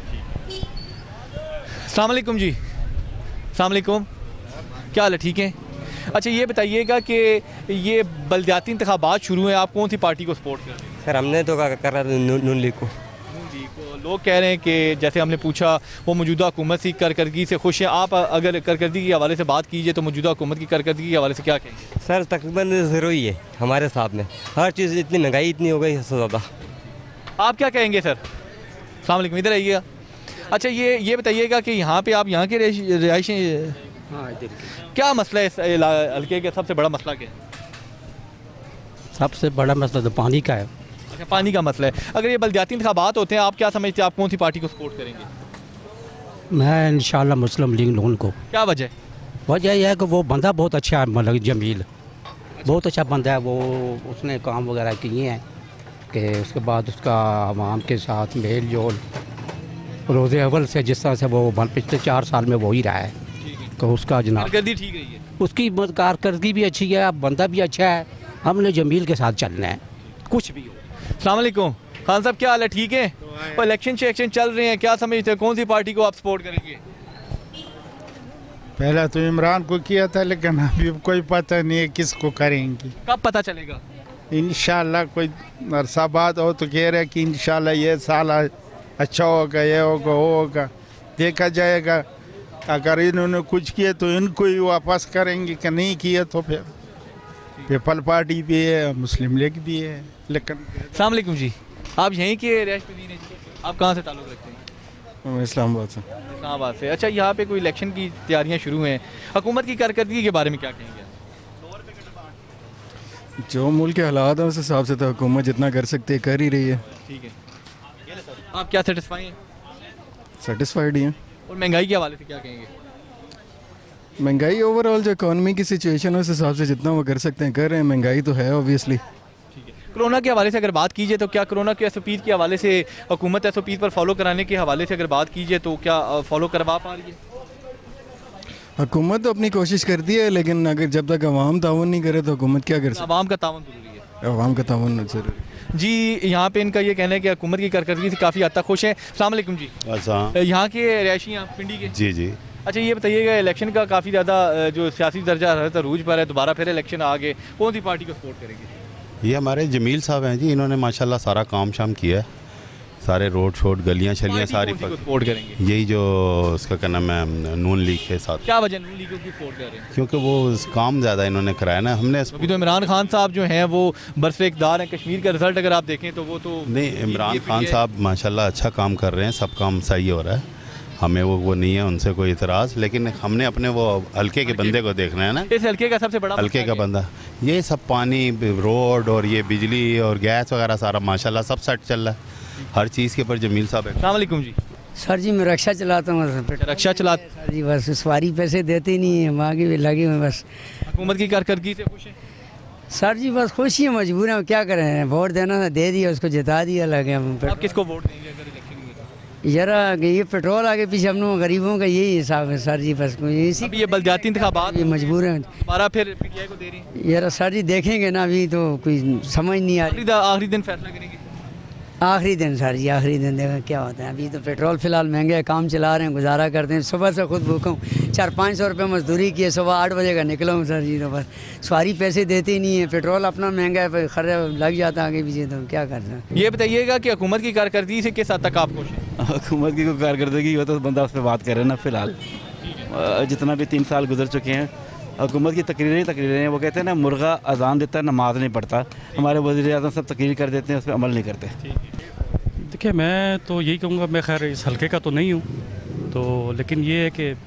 अस्सलाम वालेकुम जी। अस्सलाम वालेकुम, क्या हाल है? ठीक है। अच्छा ये बताइएगा कि ये बलदियाती इंतखाबात शुरू हैं, आप कौन सी पार्टी को सपोर्ट कर रहे हैं? सर हमने तो क्या कर रहा था नून लीग को। लोग कह रहे हैं कि जैसे हमने पूछा वो मौजूदा हुकूमत की कारकर्दगी से खुश हैं। आप अगर कारकर्दगी के हवाले से बात कीजिए तो मौजूदा हुकूमत की कारकर्दगी के हवाले से क्या कहेंगे? सर तकरीबन ज़ीरो ही है हमारे साथ में, हर चीज़ इतनी महंगाई इतनी हो गई सबसे ज़्यादा। आप क्या कहेंगे सर? अस्सलाम वालेकुम, इधर आइएगा। अच्छा ये ये बताइएगा कि यहाँ पे आप यहाँ के रिहायशी, हाँ क्या मसला है इस हल्के का? सबसे बड़ा मसला क्या है? सबसे बड़ा मसला तो पानी का है। अच्छा पानी का मसला है। अगर ये बलदियाती इंतखाबात होते हैं, आप क्या समझते हैं आप कौन सी पार्टी को सपोर्ट करेंगे? मैं इंशाल्लाह मुस्लिम लीग नून को। क्या वजह? वजह यह है कि वो बंदा बहुत अच्छा है, मतलब जमील बहुत अच्छा बंदा है। वो उसने काम वगैरह किए हैं कि उसके बाद उसका आवाम के साथ मेल जोल रोज़े अव्वल से जिस तरह से वो पिछले चार साल में वो ही रहा है, तो उसका जनाब कारकर्दगी ठीक रही है। उसकी कारकर्दगी भी अच्छी है, बंदा भी अच्छा है। हमने जमील के साथ चलना है, कुछ भी हो। अस्सलाम वालेकुम खान साहब, क्या हाल है? ठीक है। तो इलेक्शन शेक्शन चल रहे हैं, क्या समझते हैं कौन सी पार्टी को आप सपोर्ट करेंगे? पहले तो इमरान को किया था, लेकिन अभी कोई पता नहीं है किसको करेंगे। कब पता चलेगा? इंशाल्लाह कोई अरसा बाद हो तो कह रहे कि इंशाल्लाह ये साल अच्छा होगा, ये होगा, वो होगा, देखा जाएगा। अगर इन्होंने कुछ किया तो इनको ही वापस करेंगे, कि नहीं किया तो फिर पीपल पार्टी भी है, मुस्लिम लीग भी है। लेकिन अस्सलाम वालेकुम जी, आप यहीं के रिहायश पजीर हैं? आप कहाँ से ताल्लुक़ रखते हैं? मैं इस्लामाबाद से। इस्लामाबाद से। अच्छा, यहाँ पे कोई इलेक्शन की तैयारियाँ शुरू हैं, हुकूमत की कारकर्दगी के बारे में क्या कहेंगे? जो मुल्क के हालात हैं उस हिसाब से तो हुकूमत जितना कर सकती है कर ही रही है। ठीक है, आप क्या सेटिस्फाई हैं? सेटिस्फाइड ही हैं। और महंगाई के हवाले से क्या कहेंगे? महंगाई ओवरऑल जो इकॉनमी की सिचुएशन है उस हिसाब से जितना वो कर सकते हैं कर रहे हैं। महंगाई तो है ऑब्वियसली। कोरोना के हवाले से अगर बात कीजिए तो क्या कोरोना के एस ओ पीज़ के हवाले से हुकूमत एस ओ पीज़ पर फॉलो कराने के हवाले से अगर बात कीजिए तो क्या फॉलो करवा पा रही है? हुकूमत तो अपनी कोशिश करती है, लेकिन अगर जब तक अवाम ताउन नहीं करे तो हुकूमत क्या कर सकती है? अवाम का ताउन जरूरी है। अवाम का ताउन जरूरी। जी, यहाँ पे इनका ये कहना है कि हुकूमत की कारकर्दगी से काफ़ी हद तक खुश हैं। अस्सलाम वालेकुम जी। अच्छा, यहाँ के रिहायशी हैं आप पिंडी के? जी जी। अच्छा, ये बताइएगा, इलेक्शन का काफ़ी ज़्यादा जो सियासी दर्जा हरत अरूज पर है, दोबारा फिर इलेक्शन आ गए, कौन सी पार्टी को सपोर्ट करेंगे? ये हमारे जमील साहब हैं जी, इन्होंने माशाल्लाह सारा काम शाम किया है, सारे रोड शोड गलियां शलियां सारी को सपोर्ट करेंगे? यही जो उसका क्या नाम है नून लीग के साथ। क्या वजह नून लीग की सपोर्ट कर रहे हैं? क्योंकि वो काम ज़्यादा इन्होंने कराया ना। हमने अभी तो इमरान खान साहब जो हैं वो बरसे इक़्तिदार हैं, कश्मीर का रिजल्ट अगर आप देखें तो वो तो नहीं, इमरान खान साहब माशाल्लाह अच्छा काम कर रहे हैं, सब काम सही हो रहा है, हमें वो वो नहीं है उनसे कोई इतराज़, लेकिन हमने अपने वो हल्के के बंदे को देखना है ना। इस हल्के का सबसे बड़ा हल्के का बंदा ये सब पानी रोड और ये बिजली और गैस वगैरह सारा माशाल्लाह सब सेट चल रहा है, हर चीज़ के ऊपर जमील साहब है। अस्सलाम वालेकुम जी। सर जी मैं रक्षा चलाता हूँ। रक्षा चला सर जी, बस सवारी पैसे देते नहीं हैं, हम आगे भी लगे हुए बस। हुकूमत की कारकर्दगी से खुश हैं? सर जी बस खुशी है, मजबूर हैं, क्या करें, वोट देना था दे दिया, उसको जिता दिया, लगे हम। आप किसको वोट देंगे अगर इलेक्शन में? यार ये पेट्रोल आगे पीछे हम लोग गरीबों का यही हिसाब है सर जी, बस इसी अब ये बलदियाती इंतखाबात ये मजबूर हैं। दोबारा फिर पीटीआई को दे रही हैं? यार सर जी देखेंगे ना, अभी तो कोई समझ नहीं आ रही। आखिरी दिन फैसला करेंगे? आखिरी दिन सर जी, आखिरी दिन देखा क्या होता है। अभी तो पेट्रोल फिलहाल महंगे है, काम चला रहे हैं, गुजारा करते हैं। सुबह से खुद भूखा हूँ, चार पाँच सौ रुपये मजदूरी की है, सुबह आठ बजे का निकला हूँ सर जी। तो बस सवारी पैसे देते ही नहीं है, पेट्रोल अपना महंगा है, खर्च लग जाता है आगे पीछे, तो क्या कर सकते हैं। ये बताइएगा कि हुकूमत की कारकर्दगी से किस हद तक आप खुश हैं? हुकूमत की कोई कारकर्दगी हो तो बंदा उस पर बात करे ना। फ़िलहाल जितना भी तीन साल गुजर चुके हैं, हुकूमत की तकरीरें ही तकरीरें हैं। वो कहते हैं ना, मुर्गा अजान देता है नमाज नहीं पढ़ता। हमारे वज़ीर आज़म सब तकरीर कर देते हैं, उस पर अमल नहीं करते। देखिए, मैं तो यही कहूँगा, मैं खैर इस हल्के का तो नहीं हूँ, तो लेकिन ये है कि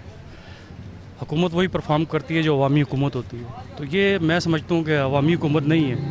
हुकूमत वही परफॉर्म करती है जो अवामी हुकूमत होती है। तो ये मैं समझता हूँ कि अवामी हुकूमत नहीं है,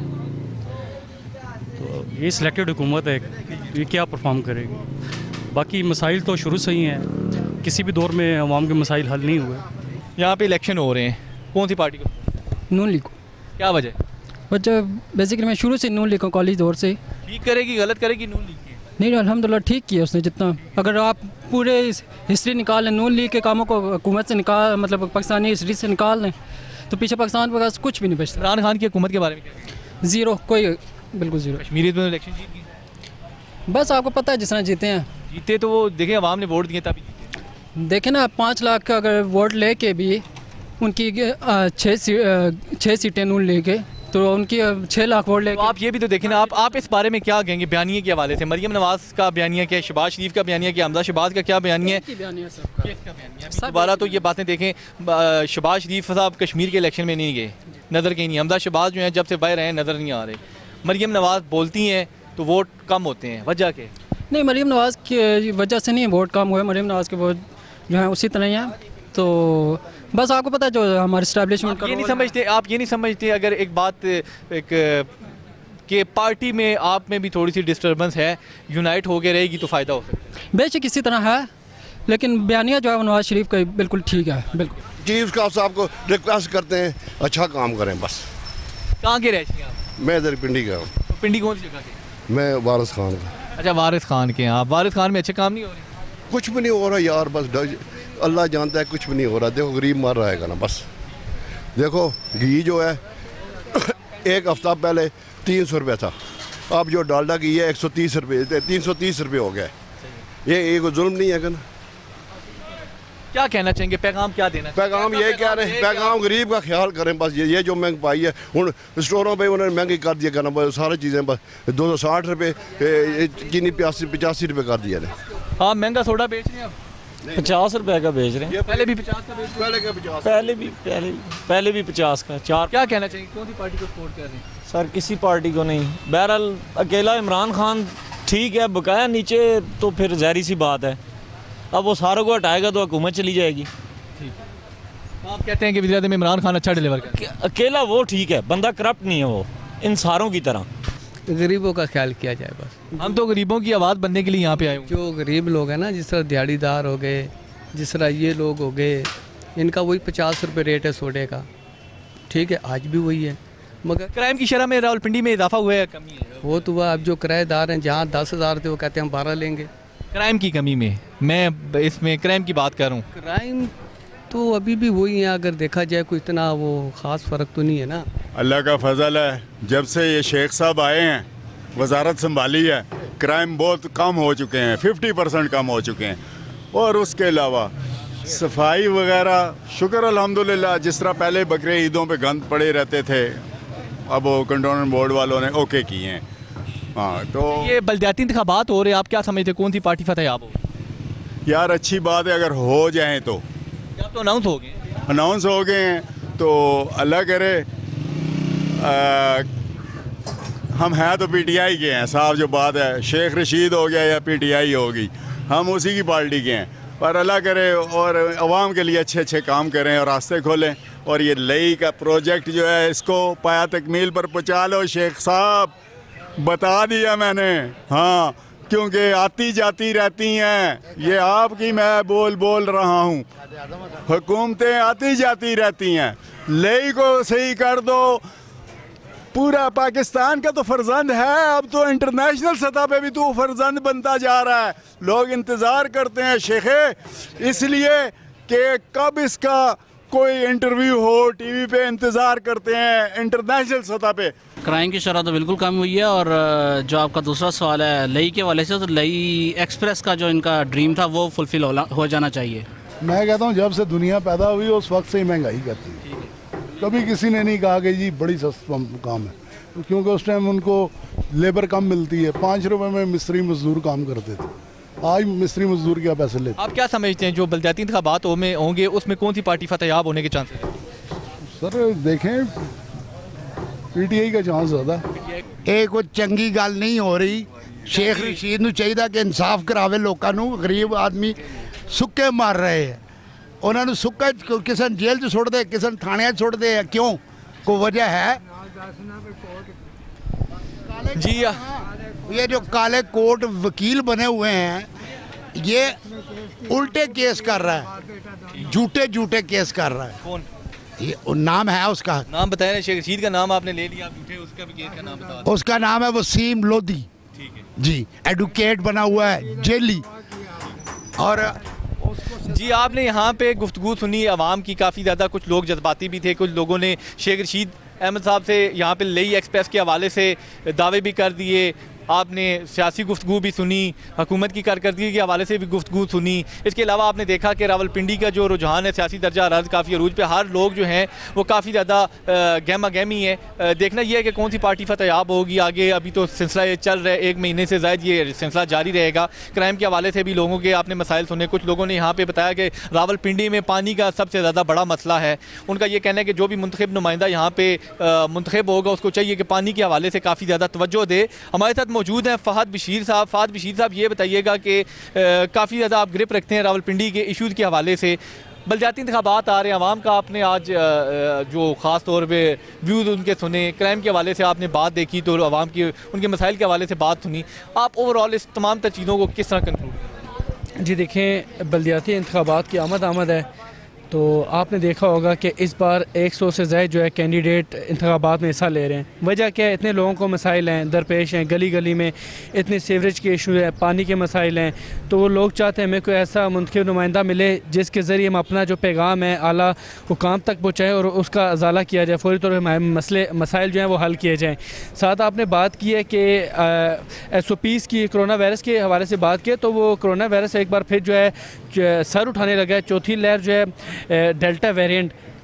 तो ये सिलेक्टेड हुकूमत है, ये क्या परफॉर्म करेगी। बाकी मसाइल तो शुरू से ही हैं, किसी भी दौर में अवाम के मसाइल हल नहीं हुए। यहाँ पे इलेक्शन हो रहे हैं, कौन सी पार्टी को? नून लीग को। क्या वजह? वजह बेसिकली मैं शुरू से नून लीग को, कॉलेज दौर से। ठीक करेगी गलत करेगी नून लीग? नहीं, अल्हम्दुलिल्लाह ठीक किया उसने जितना। अगर आप पूरे हिस्ट्री निकाल लें, नून लीग के कामों को हुकूमत से निकाल, मतलब पाकिस्तानी हिस्ट्री से निकाल लें, तो पीछे पाकिस्तान के पास कुछ भी नहीं बचता। इमरान खान की हुकूमत के बारे में क्या? ज़ीरो, कोई बिल्कुल ज़ीरो। कश्मीरी में इलेक्शन जीत गए, बस आपको पता है जिस तरह जीते हैं। जीते तो वो देखें, अवाम ने वोट दिए तभी जीते। देखें ना, पाँच लाख का अगर वोट ले के भी उनकी छः सी, छः सीटें नून लीग के, तो उनकी छः लाख वोट ले। तो आप ये भी तो देखें ना, आप आप इस बारे में क्या कहेंगे बयानिए के हवाले से? मरियम नवाज़ का बयानिया क्या है, शहबाज शरीफ का बयानिया क्या, हमजा शहबाज का क्या बयानिया है? दोबारा तो ये बातें देखें, शहबाज शरीफ साहब कश्मीर के इलेक्शन में नहीं गए, नज़र कहीं नहीं। हमजा शहबाज जो है जब से बाहर रहे नज़र नहीं आ रहे। मरियम नवाज़ बोलती हैं तो वोट कम होते हैं, वजह के? नहीं, मरियम नवाज़ की वजह से नहीं वोट कम हुए, मरियम नवाज़ के वोट जो है उसी तरह ही हैं। तो बस आपको पता है जो हमारे इस्टेब्लिशमेंट, ये नहीं समझते आप, ये नहीं समझते अगर एक बात एक कि पार्टी में आप में भी थोड़ी सी डिस्टर्बेंस है, यूनाइट हो के रहेगी तो फ़ायदा हो सकता है? बेशक इसी तरह है, लेकिन बयानिया जो है नवाज शरीफ का बिल्कुल ठीक है। बिल्कुल चीफ का साहब को रिक्वेस्ट करते हैं अच्छा काम करें बस। कहाँ के रहते हैं आप? मैं इधर पिंडी का हूँ। तो पिंडी कौन सी जगह के? मैं वारिस खान का। अच्छा, वारिस खान के हैं आप। वारिस खान में अच्छे काम नहीं हो रहे? कुछ भी नहीं हो रहा यार, बस अल्लाह जानता है कुछ भी नहीं हो रहा। देखो गरीब मर रहेगा ना बस। देखो घी जो है एक हफ्ता पहले तीन सौ रुपये था, अब जो डालडा घी है एक सौ तीस रुपये तीन सौ तीस रुपये हो गया। ये एक जुल्म नहीं है क्या? क्या कहना चाहेंगे, पैगाम क्या देना? पैगाम ये कह रहे हैं, पैगाम गरीब का ख्याल करें बस। ये ये जो महंगाई है उन स्टोरों पे उन्होंने महंगी कर दिया करना, बस सारी चीज़ें बस दो सौ साठ रुपये चीनी पचासी पचासी रुपये कर दिया ने। हाँ, महंगा सोडा बेच रहे हैं आप? पचास रुपए का बेच रहे हैं। पहले भी पचास का बेच पहले का पचास पहले भी पहले पहले भी पचास का चार। क्या कहना चाहिए, कौन सी पार्टी को सपोर्ट कर रहे हैं? सर किसी पार्टी को नहीं, बहरहाल अकेला इमरान खान ठीक है, बकाया नीचे तो फिर जहरी सी बात है। अब वो सारों को हटाएगा तो हुकूमत चली जाएगी। आप कहते हैं कि वज़ीर आज़म इमरान खान अच्छा डिलीवर कर, अकेला वो ठीक है, बंदा करप्ट नहीं है वो इन सारों की तरह। गरीबों का ख्याल किया जाए बस। हम तो गरीबों की आवाज़ बनने के लिए यहाँ पे आए हुए। जो गरीब लोग हैं ना, जिस तरह दिहाड़ीदार हो गए, जिस तरह ये लोग हो गए, इनका वही पचास रुपये रेट है सोडे का, ठीक है, आज भी वही है। मगर क्राइम की शरह में रावलपिंडी में इजाफा हुआ है, कमी है? वो तो हुआ, अब जो किराएदार हैं जहाँ दस हज़ार थे वो कहते हैं हम बारह लेंगे। क्राइम की कमी में, मैं इसमें क्राइम की बात कर रहा हूँ। क्राइम तो अभी भी वही है, अगर देखा जाए कोई इतना वो ख़ास फ़र्क तो नहीं है ना। अल्लाह का फजल है, जब से ये शेख साहब आए हैं, वजारत संभाली है, क्राइम बहुत कम हो चुके हैं, फिफ्टी परसेंट कम हो चुके हैं। और उसके अलावा सफाई वगैरह शुक्र अल्हम्दुलिल्लाह, जिस तरह पहले बकरे ईदों पे गंद पड़े रहते थे, अब वो कंटोनमेंट बोर्ड वालों ने ओके किए हैं। हाँ, तो ये बल्दियाती इंतखाबात हो रहे हैं, आप क्या समझते हैं कौन सी पार्टी फतेहयाब हो? यार अच्छी बात है अगर हो जाए तो। अब तो अनाउंस हो गए अनाउंस हो गए हैं तो अल्लाह करे। आ, हम हैं तो पीटीआई के हैं, साहब जो बात है, शेख रशीद हो गया या पीटीआई होगी, हम उसी की पार्टी के हैं। पर अल्लाह करे और आवाम के लिए अच्छे अच्छे काम करें और रास्ते खोलें। और ये लई का प्रोजेक्ट जो है इसको पाया तकमील पर पहुँचा लो शेख साहब, बता दिया मैंने। हाँ, क्योंकि आती जाती रहती हैं, ये आपकी मैं बोल बोल रहा हूँ, हुकूमतें आती जाती रहती हैं, लई को सही कर दो। पूरा पाकिस्तान का तो फर्जंद है, अब तो इंटरनेशनल सतह पे भी तो फर्जंद बनता जा रहा है। लोग इंतज़ार करते हैं शेखे, इसलिए कि कब इसका कोई इंटरव्यू हो, टीवी पे इंतज़ार करते हैं इंटरनेशनल सतह पे। क्राइम की शरह तो बिल्कुल कम हुई है। और जो आपका दूसरा सवाल है लई के वाले से, तो लई एक्सप्रेस का जो इनका ड्रीम था वो फुलफिल हो जाना चाहिए। मैं कहता हूँ जब से दुनिया पैदा हुई उस वक्त से ही महंगाई करती है। कभी किसी ने नहीं कहा कि जी बड़ी सस्ता काम है, क्योंकि उस टाइम उनको लेबर कम मिलती है। पाँच रुपए में मिस्त्री मजदूर काम करते थे, आज मिस्त्री मजदूर क्या पैसे लेते। आप क्या समझते हैं जो बल्दियाती इंतखाबात में होंगे उसमें कौन सी पार्टी फतेहयाब होने के चांसेस हैं? सर देखें, पीटीआई का चांस ज़्यादा। ਇਹ ਕੋਈ ਚੰਗੀ ਗੱਲ ਨਹੀਂ ਹੋ ਰਹੀ। ਸ਼ੇਖ ਰਸ਼ੀਦ ਨੂੰ ਚਾਹੀਦਾ ਕਿ ਇਨਸਾਫ ਕਰਾਵੇ ਲੋਕਾਂ ਨੂੰ। ਗਰੀਬ ਆਦਮੀ ਸੁੱਕੇ ਮਾਰ ਰਹੇ ਹੈ, ਉਹਨਾਂ ਨੂੰ ਸੁੱਕਾ ਕਿਸੇ ਨੂੰ ਜੇਲ੍ਹ 'ਚ ਸੁੱਟਦੇ, ਕਿਸੇ ਨੂੰ ਥਾਣਿਆਂ 'ਚ ਸੁੱਟਦੇ ਆ। ਕਿਉਂ? ਕੋਈ ਵਜ੍ਹਾ ਹੈ? जी ये जो काले कोट वकील बने हुए हैं, ये उल्टे केस कर रहा है, झूठे झूठे केस कर रहा है। कौन? ये नाम है उसका, नाम बताया ना, शेख रशीद का नाम आपने ले लिया, आप झूठे उसका भी केस का नाम बता दो। उसका नाम है वसीम लोधी। ठीक है जी, एडवोकेट बना हुआ है, जेली। और जी आपने यहाँ पे गुफ्तगू सुनी आवाम की, काफ़ी ज़्यादा कुछ लोग जज्बाती भी थे। कुछ लोगों ने शेख रशीद अहमद साहब से यहाँ पे लई एक्सप्रेस के हवाले से दावे भी कर दिए। आपने सियासी गुफ्तगू भी सुनी, हुकूमत की कारकर्दगी के हवाले से भी गुफ्तगू सुनी। इसके अलावा आपने देखा कि रावलपिंडी का जो रुझान है सियासी दर्जा अराज काफ़ी अरूज पे, हर लोग जो हैं वो काफ़ी ज़्यादा गहमा गहमी है। देखना यह है कि कौन सी पार्टी फतेहयाब होगी आगे। अभी तो सिलसिला ये चल रहा है, एक महीने से ज़ायद ये सिलसिला जारी रहेगा। क्राइम के हवाले से भी लोगों के आपने मसाइल सुने। कुछ लोगों ने यहाँ पर बताया कि रावलपिंडी में पानी का सबसे ज़्यादा बड़ा मसला है। उनका ये कहना है कि जो भी मुंतखब नुमाइंदा यहाँ पर मुंतखब होगा उसको चाहिए कि पानी के हवाले से काफ़ी ज़्यादा तवज्जो दे। हमारे साथ मौजूद हैं फ़हद बशीर साहब। फ़हद बशीर साहब, ये बताइएगा कि काफ़ी ज़्यादा आप ग्रिप रखते हैं रावलपिंडी के इश्यूज़ के हवाले से। बलदियाती इंतखाबात आ रहे हैं, आवाम का आपने आज जो ख़ास तौर पे व्यूज़ उनके सुने, क्राइम के हवाले से आपने बात देखी तो आवाम की उनके मसाइल के हवाले से बात सुनी। आप ओवरऑल इस तमाम तर चीज़ों को किस तरह कंक्लूड? जी देखें, बल्दियाती इंतखाबात की आमद आमद है तो आपने देखा होगा कि इस बार एक सौ से ज़ायद जो है कैंडिडेट इंतखाबात में हिस्सा ले रहे हैं। वजह क्या है? इतने लोगों को मसाइल हैं, दरपेश हैं, गली गली में इतने सीवरेज के इशू है, पानी के मसाइल हैं। तो वो लोग चाहते हैं हमें कोई ऐसा मुंतखब नुमाइंदा मिले जिसके ज़रिए हम अपना जो पैगाम है आला हुकाम तक पहुँचाएँ और उसका अजाला किया जाए, फौरी तौर पर मसले मसाइल जो हैं वो हल किए जाएँ। साथ आपने बात की है कि एस ओ पीज़ की कोरोना वायरस के हवाले से बात की, तो वो कोरोना वायरस एक बार फिर जो है सर उठाने लगा है। चौथी लहर जो है डेल्टा वेरिएंट,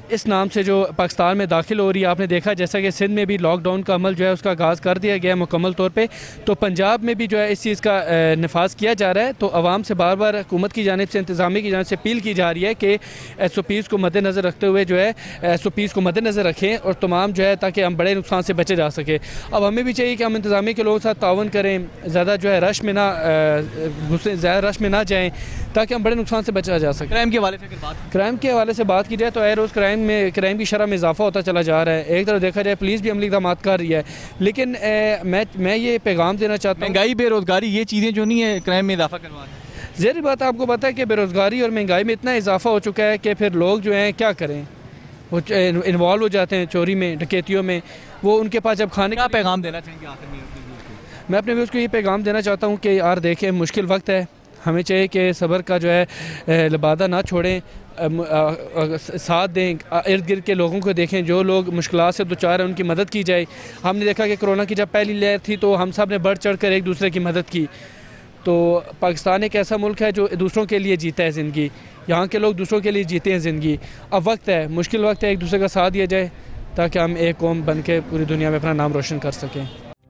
इस नाम से जो पाकिस्तान में दाखिल हो रही है। आपने देखा जैसा कि सिंध में भी लॉकडाउन का अमल जो है उसका आगाज़ कर दिया गया है मुकम्मल तौर पे, तो पंजाब में भी जो है इस चीज़ का नफाज किया जा रहा है। तो आवाम से बार बार हुकूमत की जानिब से, इंतज़ामिया की जानिब से अपील की जा रही है कि एस ओ पीज़ को मद्देनज़र रखते हुए जो है एस ओ पीज़ को मद्देनज़र रखें और तमाम जो है ताकि हम बड़े नुकसान से बचे जा सके। अब हमें भी चाहिए कि हम इंतज़ामिया के लोगों के साथ तावन करें, ज़्यादा जो है रश में ना घुसे, ज़्यादा रश में ना जाएँ ताकि हम बड़े नुकसान से बचा जा सके। क्राइम के हवाले से बात क्राइम के हवाले से बात की जाए तो आए रोज़ क्राइम में क्राइम की शरह में इजाफा होता चला जा रहा है। एक तरफ देखा जाए पुलिस भी अमली इक़दाम कर रही है, लेकिन ए, मैं मैं ये पैगाम देना चाहता हूँ, महंगाई बेरोज़गारी ये चीज़ें जो नहीं है क्राइम में इजाफा करवा रही है। ज़ाहिर बात आपको पता है कि बेरोज़गारी और महंगाई में इतना इजाफा हो चुका है कि फिर लोग जो हैं क्या करें, वो इन्वॉल्व हो जाते हैं चोरी में, डकैतियों में। वो उनके पास जब खाने का पैगाम देना चाहेंगे आखिर में? मैं अपने व्यूज़ को ये पैगाम देना चाहता हूँ कि यार देखें, मुश्किल वक्त है, हमें चाहिए कि सब्र का जो है लबादा ना छोड़ें, साथ दें, इर्द गिर्द के लोगों को देखें जो लोग मुश्किलात से दुचार हैं, उनकी मदद की जाए। हमने देखा कि कोरोना की जब पहली लहर थी तो हम सब ने बढ़ चढ़ कर एक दूसरे की मदद की। तो पाकिस्तान एक ऐसा मुल्क है जो दूसरों के लिए जीता है ज़िंदगी, यहाँ के लोग दूसरों के लिए जीते हैं ज़िंदगी। अब वक्त है, मुश्किल वक्त है, एक दूसरे का साथ दिया जाए ताकि हम एक कौम बन के पूरी दुनिया में अपना नाम रोशन कर सकें।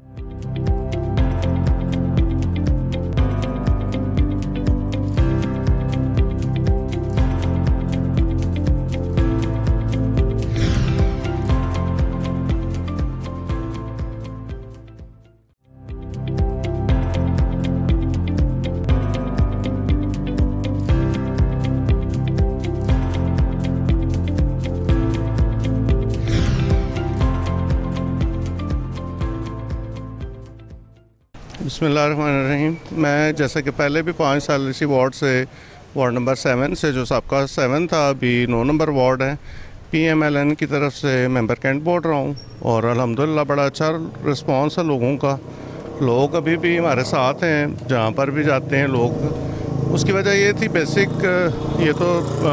बिस्मिल्लाहिर्रहमानिर्रहीम। मैं जैसा कि पहले भी पाँच साल इसी वार्ड से, वार्ड नंबर सेवन से, जो सबका सेवन था अभी नौ नंबर वार्ड है, पी एम एल एन की तरफ से मेंबर कैंट बोल रहा हूँ और अल्हम्दुलिल्लाह बड़ा अच्छा रिस्पांस है लोगों का। लोग अभी भी हमारे साथ हैं, जहाँ पर भी जाते हैं लोग। उसकी वजह ये थी बेसिक, ये तो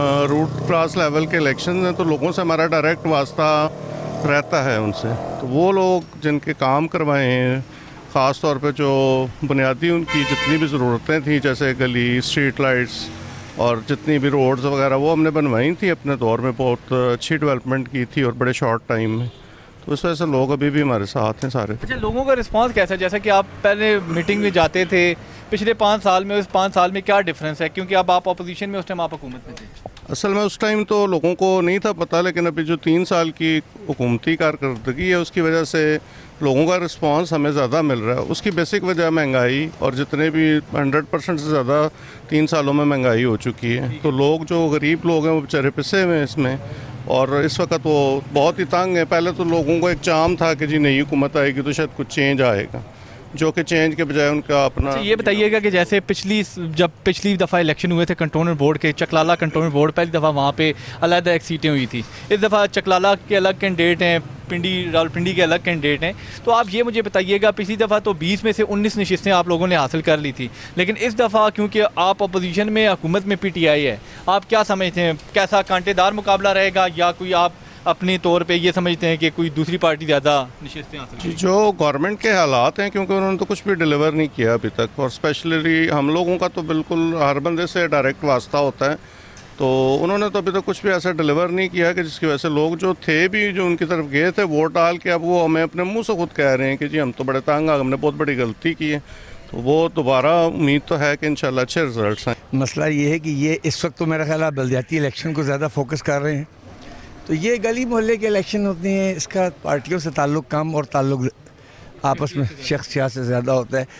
रूट क्लास लेवल के इलेक्शन हैं तो लोगों से हमारा डायरेक्ट वास्ता रहता है उनसे। तो वो लोग जिनके काम करवाए हैं, ख़ास तौर पे जो बुनियादी उनकी जितनी भी ज़रूरतें थी, जैसे गली, स्ट्रीट लाइट्स और जितनी भी रोड्स वगैरह, वो हमने बनवाई थी अपने दौर में, बहुत अच्छी डेवलपमेंट की थी और बड़े शॉर्ट टाइम में। तो इस वजह से लोग अभी भी हमारे साथ हैं सारे। अच्छा, लोगों का रिस्पांस कैसा है? जैसा कि आप पहले मीटिंग में जाते थे, पिछले पाँच साल में, उस पाँच साल में क्या डिफरेंस है? क्योंकि अब आप अपोजिशन में, उस टाइम आप हुकूमत में थे। असल में उस टाइम तो लोगों को नहीं था पता, लेकिन अभी जो तीन साल की हुकूमती कारकर्दगी है उसकी वजह से लोगों का रिस्पांस हमें ज़्यादा मिल रहा है। उसकी बेसिक वजह महंगाई, और जितने भी हंड्रेड परसेंट से ज़्यादा तीन सालों में महंगाई हो चुकी है। तो लोग जो गरीब लोग हैं वो बेचारे पिसे हुए हैं इसमें, और इस वक्त वो बहुत ही तंग है। पहले तो लोगों को एक चाम था कि जी नई हुकूमत आएगी तो शायद कुछ चेंज आएगा, जो कि चेंज के बजाय उनका अपना। अच्छा, ये बताइएगा कि जैसे पिछली जब पिछली दफ़ा इलेक्शन हुए थे कंटोनमेंट बोर्ड के, चकलाला कंटोनमेंट बोर्ड, पहली दफ़ा वहाँ पे अलग एक सीटें हुई थी। इस दफ़ा चकलाला के अलग कैंडिडेट हैं, पिंडी रावलपिंडी के अलग कैंडिडेट हैं। तो आप ये मुझे बताइएगा, पिछली दफ़ा तो बीस में से उन्नीस नशिस्तें आप लोगों ने हासिल कर ली थी, लेकिन इस दफ़ा क्योंकि आप अपोजिशन में, हुकूमत में पी टी आई है, आप क्या समझते हैं, कैसा कांटेदार मुकाबला रहेगा, या कोई आप अपने तौर पे ये समझते हैं कि कोई दूसरी पार्टी ज़्यादा नशिस्तें हासिल करेगी? जो गवर्नमेंट के हालात हैं, क्योंकि उन्होंने तो कुछ भी डिलीवर नहीं किया अभी तक, और स्पेशली हम लोगों का तो बिल्कुल हर बंदे से डायरेक्ट वास्ता होता है, तो उन्होंने तो अभी तक कुछ भी ऐसा डिलीवर नहीं किया कि जिसकी वजह से लोग जो थे भी, जो उनकी तरफ गए थे वोट डाल के, अब वो हमें अपने मुँह से खुद कह रहे हैं कि जी हम तो बड़े तंग आ, हमने बहुत बड़ी गलती की है। तो वो दोबारा उम्मीद तो है कि इंशाल्लाह अच्छे रिजल्ट्स हैं। मसला ये है कि ये इस वक्त तो मेरा ख्याल है बलदियाती इलेक्शन को ज़्यादा फोकस कर रहे हैं, तो ये गली मोहल्ले के इलेक्शन होते हैं, इसका पार्टियों से ताल्लुक़ कम और ताल्लुक़ आपस में शख्सियात से ज़्यादा होता है।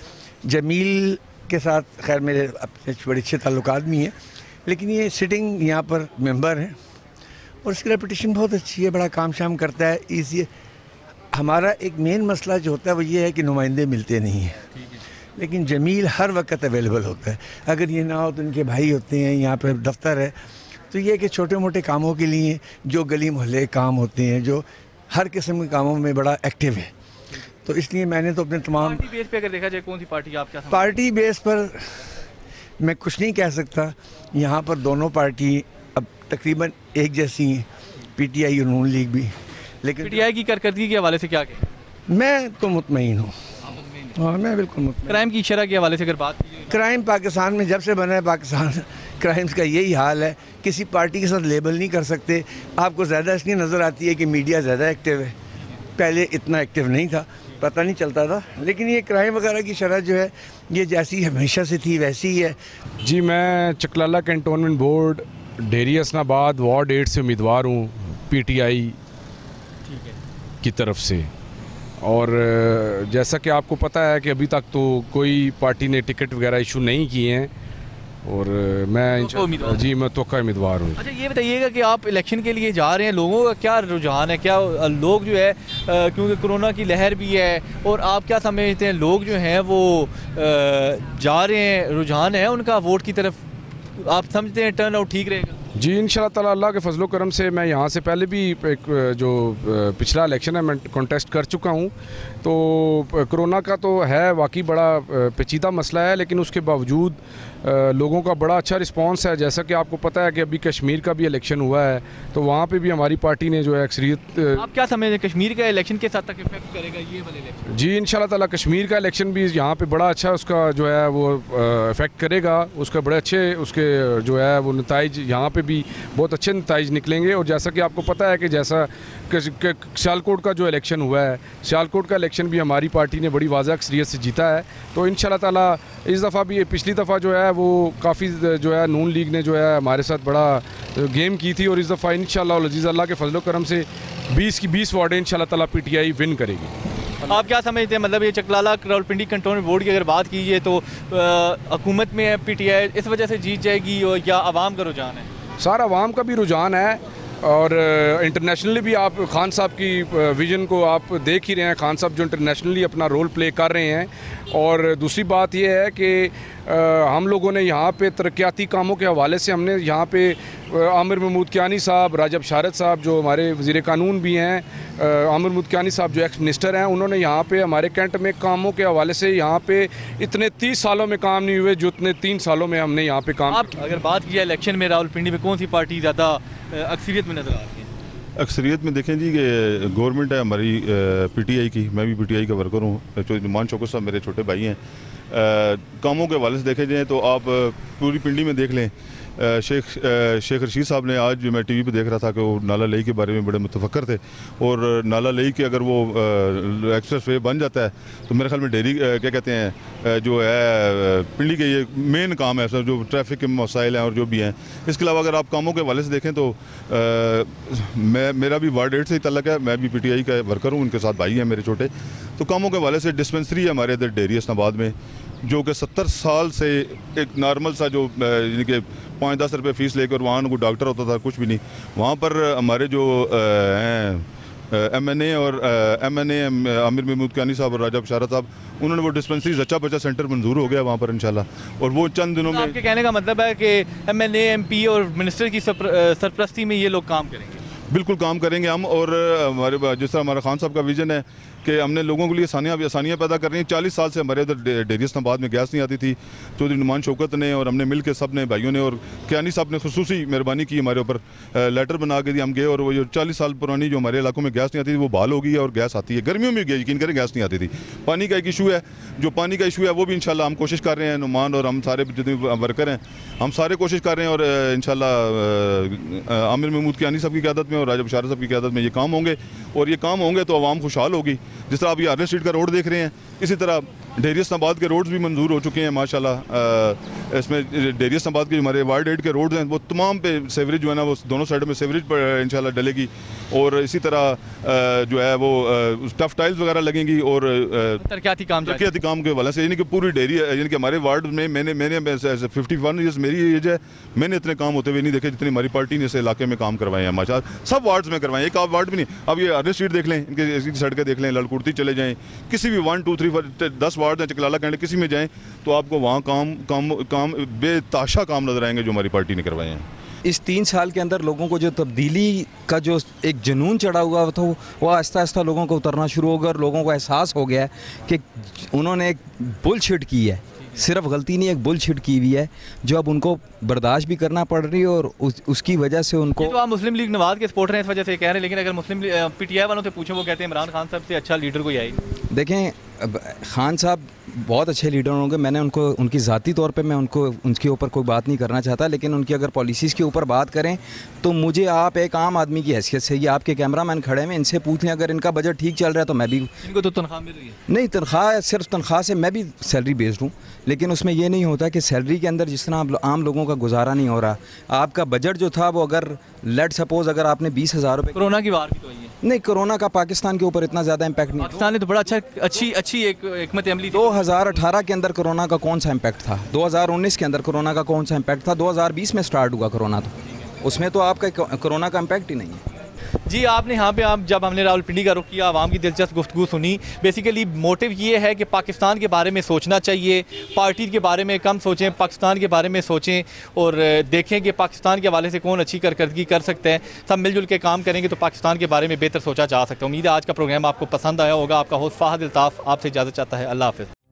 जमील के साथ खैर मेरे अपने बड़े अच्छे ताल्लुकात भी हैं, लेकिन ये सिटिंग यहाँ पर मेंबर हैं और इसकी रेपुटेशन बहुत अच्छी है, बड़ा काम शाम करता है, ईजी। हमारा एक मेन मसला जो होता है वो ये है कि नुमाइंदे मिलते नहीं हैं, लेकिन जमील हर वक्त अवेलेबल होता है। अगर ये ना हो तो उनके भाई होते हैं, यहाँ पर दफ्तर है, तो ये कि छोटे मोटे कामों के लिए जो गली मोहल्ले काम होते हैं, जो हर किस्म के कामों में बड़ा एक्टिव है, तो इसलिए मैंने तो अपने तमाम पार्टी बेस पे अगर देखा जाए कौन सी पार्टी आप क्या समझते हैं? पार्टी बेस पर मैं कुछ नहीं कह सकता। यहाँ पर दोनों पार्टी अब तकरीबन एक जैसी हैं, पीटीआई और नून लीग भी, लेकिन पीटीआई की कारकर्दगी के हवाले से क्या कहें? मैं तो मुतमईन हूँ, हाँ मैं बिल्कुल मुतमईन। क्राइम की शरह के हवाले से अगर बात की, क्राइम पाकिस्तान में जब से बना है, पाकिस्तान क्राइम्स का यही हाल है, किसी पार्टी के साथ लेबल नहीं कर सकते। आपको ज़्यादा इसलिए नज़र आती है कि मीडिया ज़्यादा एक्टिव है, पहले इतना एक्टिव नहीं था, पता नहीं चलता था। लेकिन ये क्राइम वगैरह की शरह जो है ये जैसी हमेशा से थी वैसी ही है। जी, मैं Chaklala cantonment board Dheri Hassanabad ward eight से उम्मीदवार हूँ पीटीआई की तरफ से। और जैसा कि आपको पता है कि अभी तक तो कोई पार्टी ने टिकट वगैरह इशू नहीं किए हैं और मैं तो जी मैं तो का उम्मीदवार हूँ। अच्छा, ये बताइएगा कि आप इलेक्शन के लिए जा रहे हैं, लोगों का क्या रुझान है? क्या लोग जो है क्योंकि कोरोना की लहर भी है और आप क्या समझते हैं, लोग जो हैं वो जा रहे हैं, रुझान है उनका वोट की तरफ, आप समझते हैं टर्न आउट ठीक रहेगा? जी, इंशाल्लाह ताला अल्लाह के फजलो करम से मैं यहाँ से पहले भी एक जो पिछला इलेक्शन है मैं कॉन्टेस्ट कर चुका हूँ। तो कोरोना का तो है वाकई बड़ा पेचीदा मसला है, लेकिन उसके बावजूद लोगों का बड़ा अच्छा रिस्पांस है। जैसा कि आपको पता है कि अभी कश्मीर का भी इलेक्शन हुआ है, तो वहाँ पे भी हमारी पार्टी ने जो है अक्सरियत। आप क्या समझते हैं कश्मीर का इलेक्शन के साथ तक इफेक्ट करेगा ये वाला इलेक्शन? जी, इंशाल्लाह ताला कश्मीर का इलेक्शन भी यहाँ पे बड़ा अच्छा उसका जो है वो इफेक्ट करेगा, उसका बड़े अच्छे उसके जो है वो नताइज यहाँ पे भी बहुत अच्छे नताइज निकलेंगे। और जैसा कि आपको पता है कि जैसा सियालकोट का जो इलेक्शन हुआ है, सियालकोट का इलेक्शन भी हमारी पार्टी ने बड़ी वाज़ह अक्सरियत से जीता है। तो इंशाल्लाह ताला इस दफ़ा भी, पिछली दफ़ा जो है वो काफ़ी जो है नून लीग ने जो है हमारे साथ बड़ा गेम की थी और इस दफ़ा इंशाल्लाह अज़ीज़ अल्लाह के फजलो करम से बीस की बीस वार्डें इंशाल्लाह ताला पीटीआई विन करेगी। आप क्या समझते हैं, मतलब ये चकलाला रावलपिंडी कंटोनमेंट बोर्ड की अगर बात कीजिए तो हुकूमत में है पीटीआई, इस वजह से जीत जाएगी या आवाम का रुझान है? सारा आवाम का भी रुझान है और इंटरनेशनली भी आप खान साहब की विज़न को आप देख ही रहे हैं, खान साहब जो इंटरनेशनली अपना रोल प्ले कर रहे हैं। और दूसरी बात यह है कि हम लोगों ने यहाँ पे तरक्याती कामों के हवाले से हमने यहाँ पे आमिर महमूद कियानी साहब, राजब शारद साहब जो हमारे वज़ीर कानून भी हैं, आमिर महमूद कियानी साहब जो एक्स मिनिस्टर हैं, उन्होंने यहाँ पे हमारे कैंट में कामों के हवाले से यहाँ पे इतने तीस सालों में काम नहीं हुए जो इतने तीन सालों में हमने यहाँ पे काम। आप अगर बात की जाए इलेक्शन में रावलपिंडी में कौन सी पार्टी ज़्यादा अक्सरियत में नज़र आ रही है? अक्सरियत में देखें जी कि गवर्नमेंट है हमारी पीटीआई की, मैं भी पीटीआई का वर्कर हूँ, नुमान शौकत साहब मेरे छोटे भाई हैं। कामों के हवाले से देखे जाएँ तो आप पूरी पिंडी में देख लें, शेख शेख रशीद साहब ने आज मैं टीवी पे देख रहा था कि वो नाला लई के बारे में बड़े मुतफक्र थे और नाला लई के अगर वो एक्सप्रेस वे बन जाता है तो मेरे ख्याल में डेरी क्या कहते हैं जो है पिंडी के ये मेन काम है सर, जो ट्रैफिक के मसाइल हैं और जो भी हैं। इसके अलावा अगर आप कामों के हवाले से देखें तो आ, मैं मेरा भी वार्ड एट से ही तल्लक है, मैं भी पीटीआई का वर्कर हूँ, उनके साथ भाई हैं मेरे छोटे। तो कामों के हवाले से डिस्पेंसरी है हमारे इधर डेरी हसनाबाद में, जो कि सत्तर साल से एक नॉर्मल सा जो यानी कि पाँच दस रुपये फ़ीस लेकर वहाँ कोई डॉक्टर होता था, कुछ भी नहीं। वहाँ पर हमारे जो हैं एम एन ए और M N A Amir Mahmood Kiani साहब और राजब शारद साहब, उन्होंने वो डिस्पेंसरी जच्चा बच्चा सेंटर मंजूर हो गया वहाँ पर इंशाल्लाह। और वो चंद दिनों में, आपके कहने का मतलब है कि M N A M P और मिनिस्टर की सरपरस्ती में ये लोग काम करेंगे? बिल्कुल काम करेंगे हम। और हमारे जिस तरह हमारा खान साहब का विज़न है कि हमने लोगों के लिए आसानियाँ आसानियाँ पैदा कर रही हैं। चालीस साल से हमारे इधर डेरी हसनाबाद में गैस नहीं आती थी, चौधरी नुमान शौकत ने और हमने मिल के सब ने भाइयों ने और कियानी साहब ने खुसूसी मेहरबानी की हमारे ऊपर, लेटर बना के दिए, हम गए और वो जो चालीस साल पुरानी जो हमारे इलाकों में गैस नहीं आती थी वो बहाल हो गई है और गैस आती है। गर्मियों में गया यकीन करें गैस नहीं आती थी। पानी का एक इशू है, जो पानी का इशू है वो भी इंशाल्लाह हम कोशिश कर रहे हैं, नुमान और हम सारे जितने वर्कर हैं हम सारे कोशिश कर रहे हैं और इंशाल्लाह आमिर महमूद कियानी साहब की क़यादत में और राजब शारद साहब की क़यादत में ये काम होंगे और ये काम होंगे तो आवाम खुशहाल होगी। जिस तरह आप ये आर्ले स्ट्रीट का रोड देख रहे हैं, इसी तरह डेरी हसनाबाद के रोड्स भी मंजूर हो चुके हैं माशाल्लाह। इसमें डेरी हसनाबाद के हमारे वार्ड एट के रोड्स हैं वो तमाम पे सेवरेज जो है ना वो दोनों साइड में सेवरेज पर इंशाल्लाह डलेगी और इसी तरह जो है वो टफ टाइल्स वगैरह लगेंगी और तरक्याती काम तरक्याती काम के वाले से, यानी कि पूरी डेरी यानी कि हमारे वार्ड में मैंने मैंने फिफ्टी वन ईयर्स मेरी एज है, मैंने इतने काम होते हुए नहीं देखे जितनी हमारी पार्टी ने इस इलाके में काम करवाए हैं माशाल्लाह। सब वार्ड्स में करवाए, एक आप वार्ड भी नहीं। अब ये आर्ले स्ट्रीट देख लें, इनकी सड़कें देख लें, ललकुर्ती चले जाएँ, किसी भी वन टू थ्री दस वार्ड हैं चकलाला कैंट किसी में जाएं तो आपको वहाँ काम काम काम बेताशा काम नजर आएंगे जो हमारी पार्टी ने करवाए हैं। इस तीन साल के अंदर लोगों को जो तब्दीली का जो एक जुनून चढ़ा हुआ था वो आहिस्ता आहिस्ता लोगों को उतरना शुरू हो गया और लोगों को एहसास हो गया है कि उन्होंने एक बुलशिट की है, सिर्फ गलती नहीं एक बुलशिट की हुई है जो अब उनको बर्दाश्त भी करना पड़ रही है और उस, उसकी वजह से उनको। तो आप मुस्लिम लीग नवाज के सपोर्टर हैं इस वजह से कह रहे हैं, लेकिन अगर मुस्लिम पीटीआई वालों से पूछो वो कहते हैं इमरान खान साहब से अच्छा लीडर कोई आएगा। देखें अब खान साहब बहुत अच्छे लीडर होंगे, मैंने उनको उनकी ज़ाती तौर पे मैं उनको उनके ऊपर कोई बात नहीं करना चाहता, लेकिन उनकी अगर पॉलिसीज़ के ऊपर बात करें तो मुझे आप एक आम आदमी की हैसियत से, ये आपके कैमरामैन खड़े हैं, इनसे पूछ लें अगर इनका बजट ठीक चल रहा है तो मैं भी, इनको तो तनख्वाह मिल रही है? नहीं, तनख्वाह सिर्फ तनख्वाह से, मैं भी सैलरी बेस्ड हूँ, लेकिन उसमें ये नहीं होता कि सैलरी के अंदर जिस तरह आम लोगों का गुजारा नहीं हो रहा, आपका बजट जो था वो अगर लेट सपोज अगर आपने बीस हज़ार रुपये, कोरोना की बार भी तो आई है। नहीं, कोरोना का पाकिस्तान के ऊपर इतना ज़्यादा इम्पैक्ट नहीं, पाकिस्तान ने तो बड़ा अच्छा अच्छी अच्छी एक हिकमत अमली। दो हज़ार अठारह के अंदर कोरोना का कौन सा इम्पैक्ट था? दो हज़ार उन्नीस के अंदर कोरोना का कौन सा इम्पैक्ट था? दो हज़ार बीस में स्टार्ट हुआ कोरोना, तो उसमें तो आपका कोरोना का इम्पैक्ट ही नहीं है। जी, आपने यहाँ पे आप जब हमने रावलपिंडी का रुख किया, आवाम की दिलचस्प गुफ्तगू सुनी, बेसिकली मोटिव ये है कि पाकिस्तान के बारे में सोचना चाहिए, पार्टी के बारे में कम सोचें, पाकिस्तान के बारे में सोचें और देखें कि पाकिस्तान के हवाले से कौन अच्छी कारकर्दगी कर सकते हैं। सब मिलजुल के काम करेंगे तो पाकिस्तान के बारे में बेहतर सोचा जा सकता है। उम्मीद है आज का प्रोग्राम आपको पसंद आया होगा। आपका होस्ट फाहद अल्ताफ़ आपसे इजाज़त चाहता है। अल्लाह हाफ़िज़।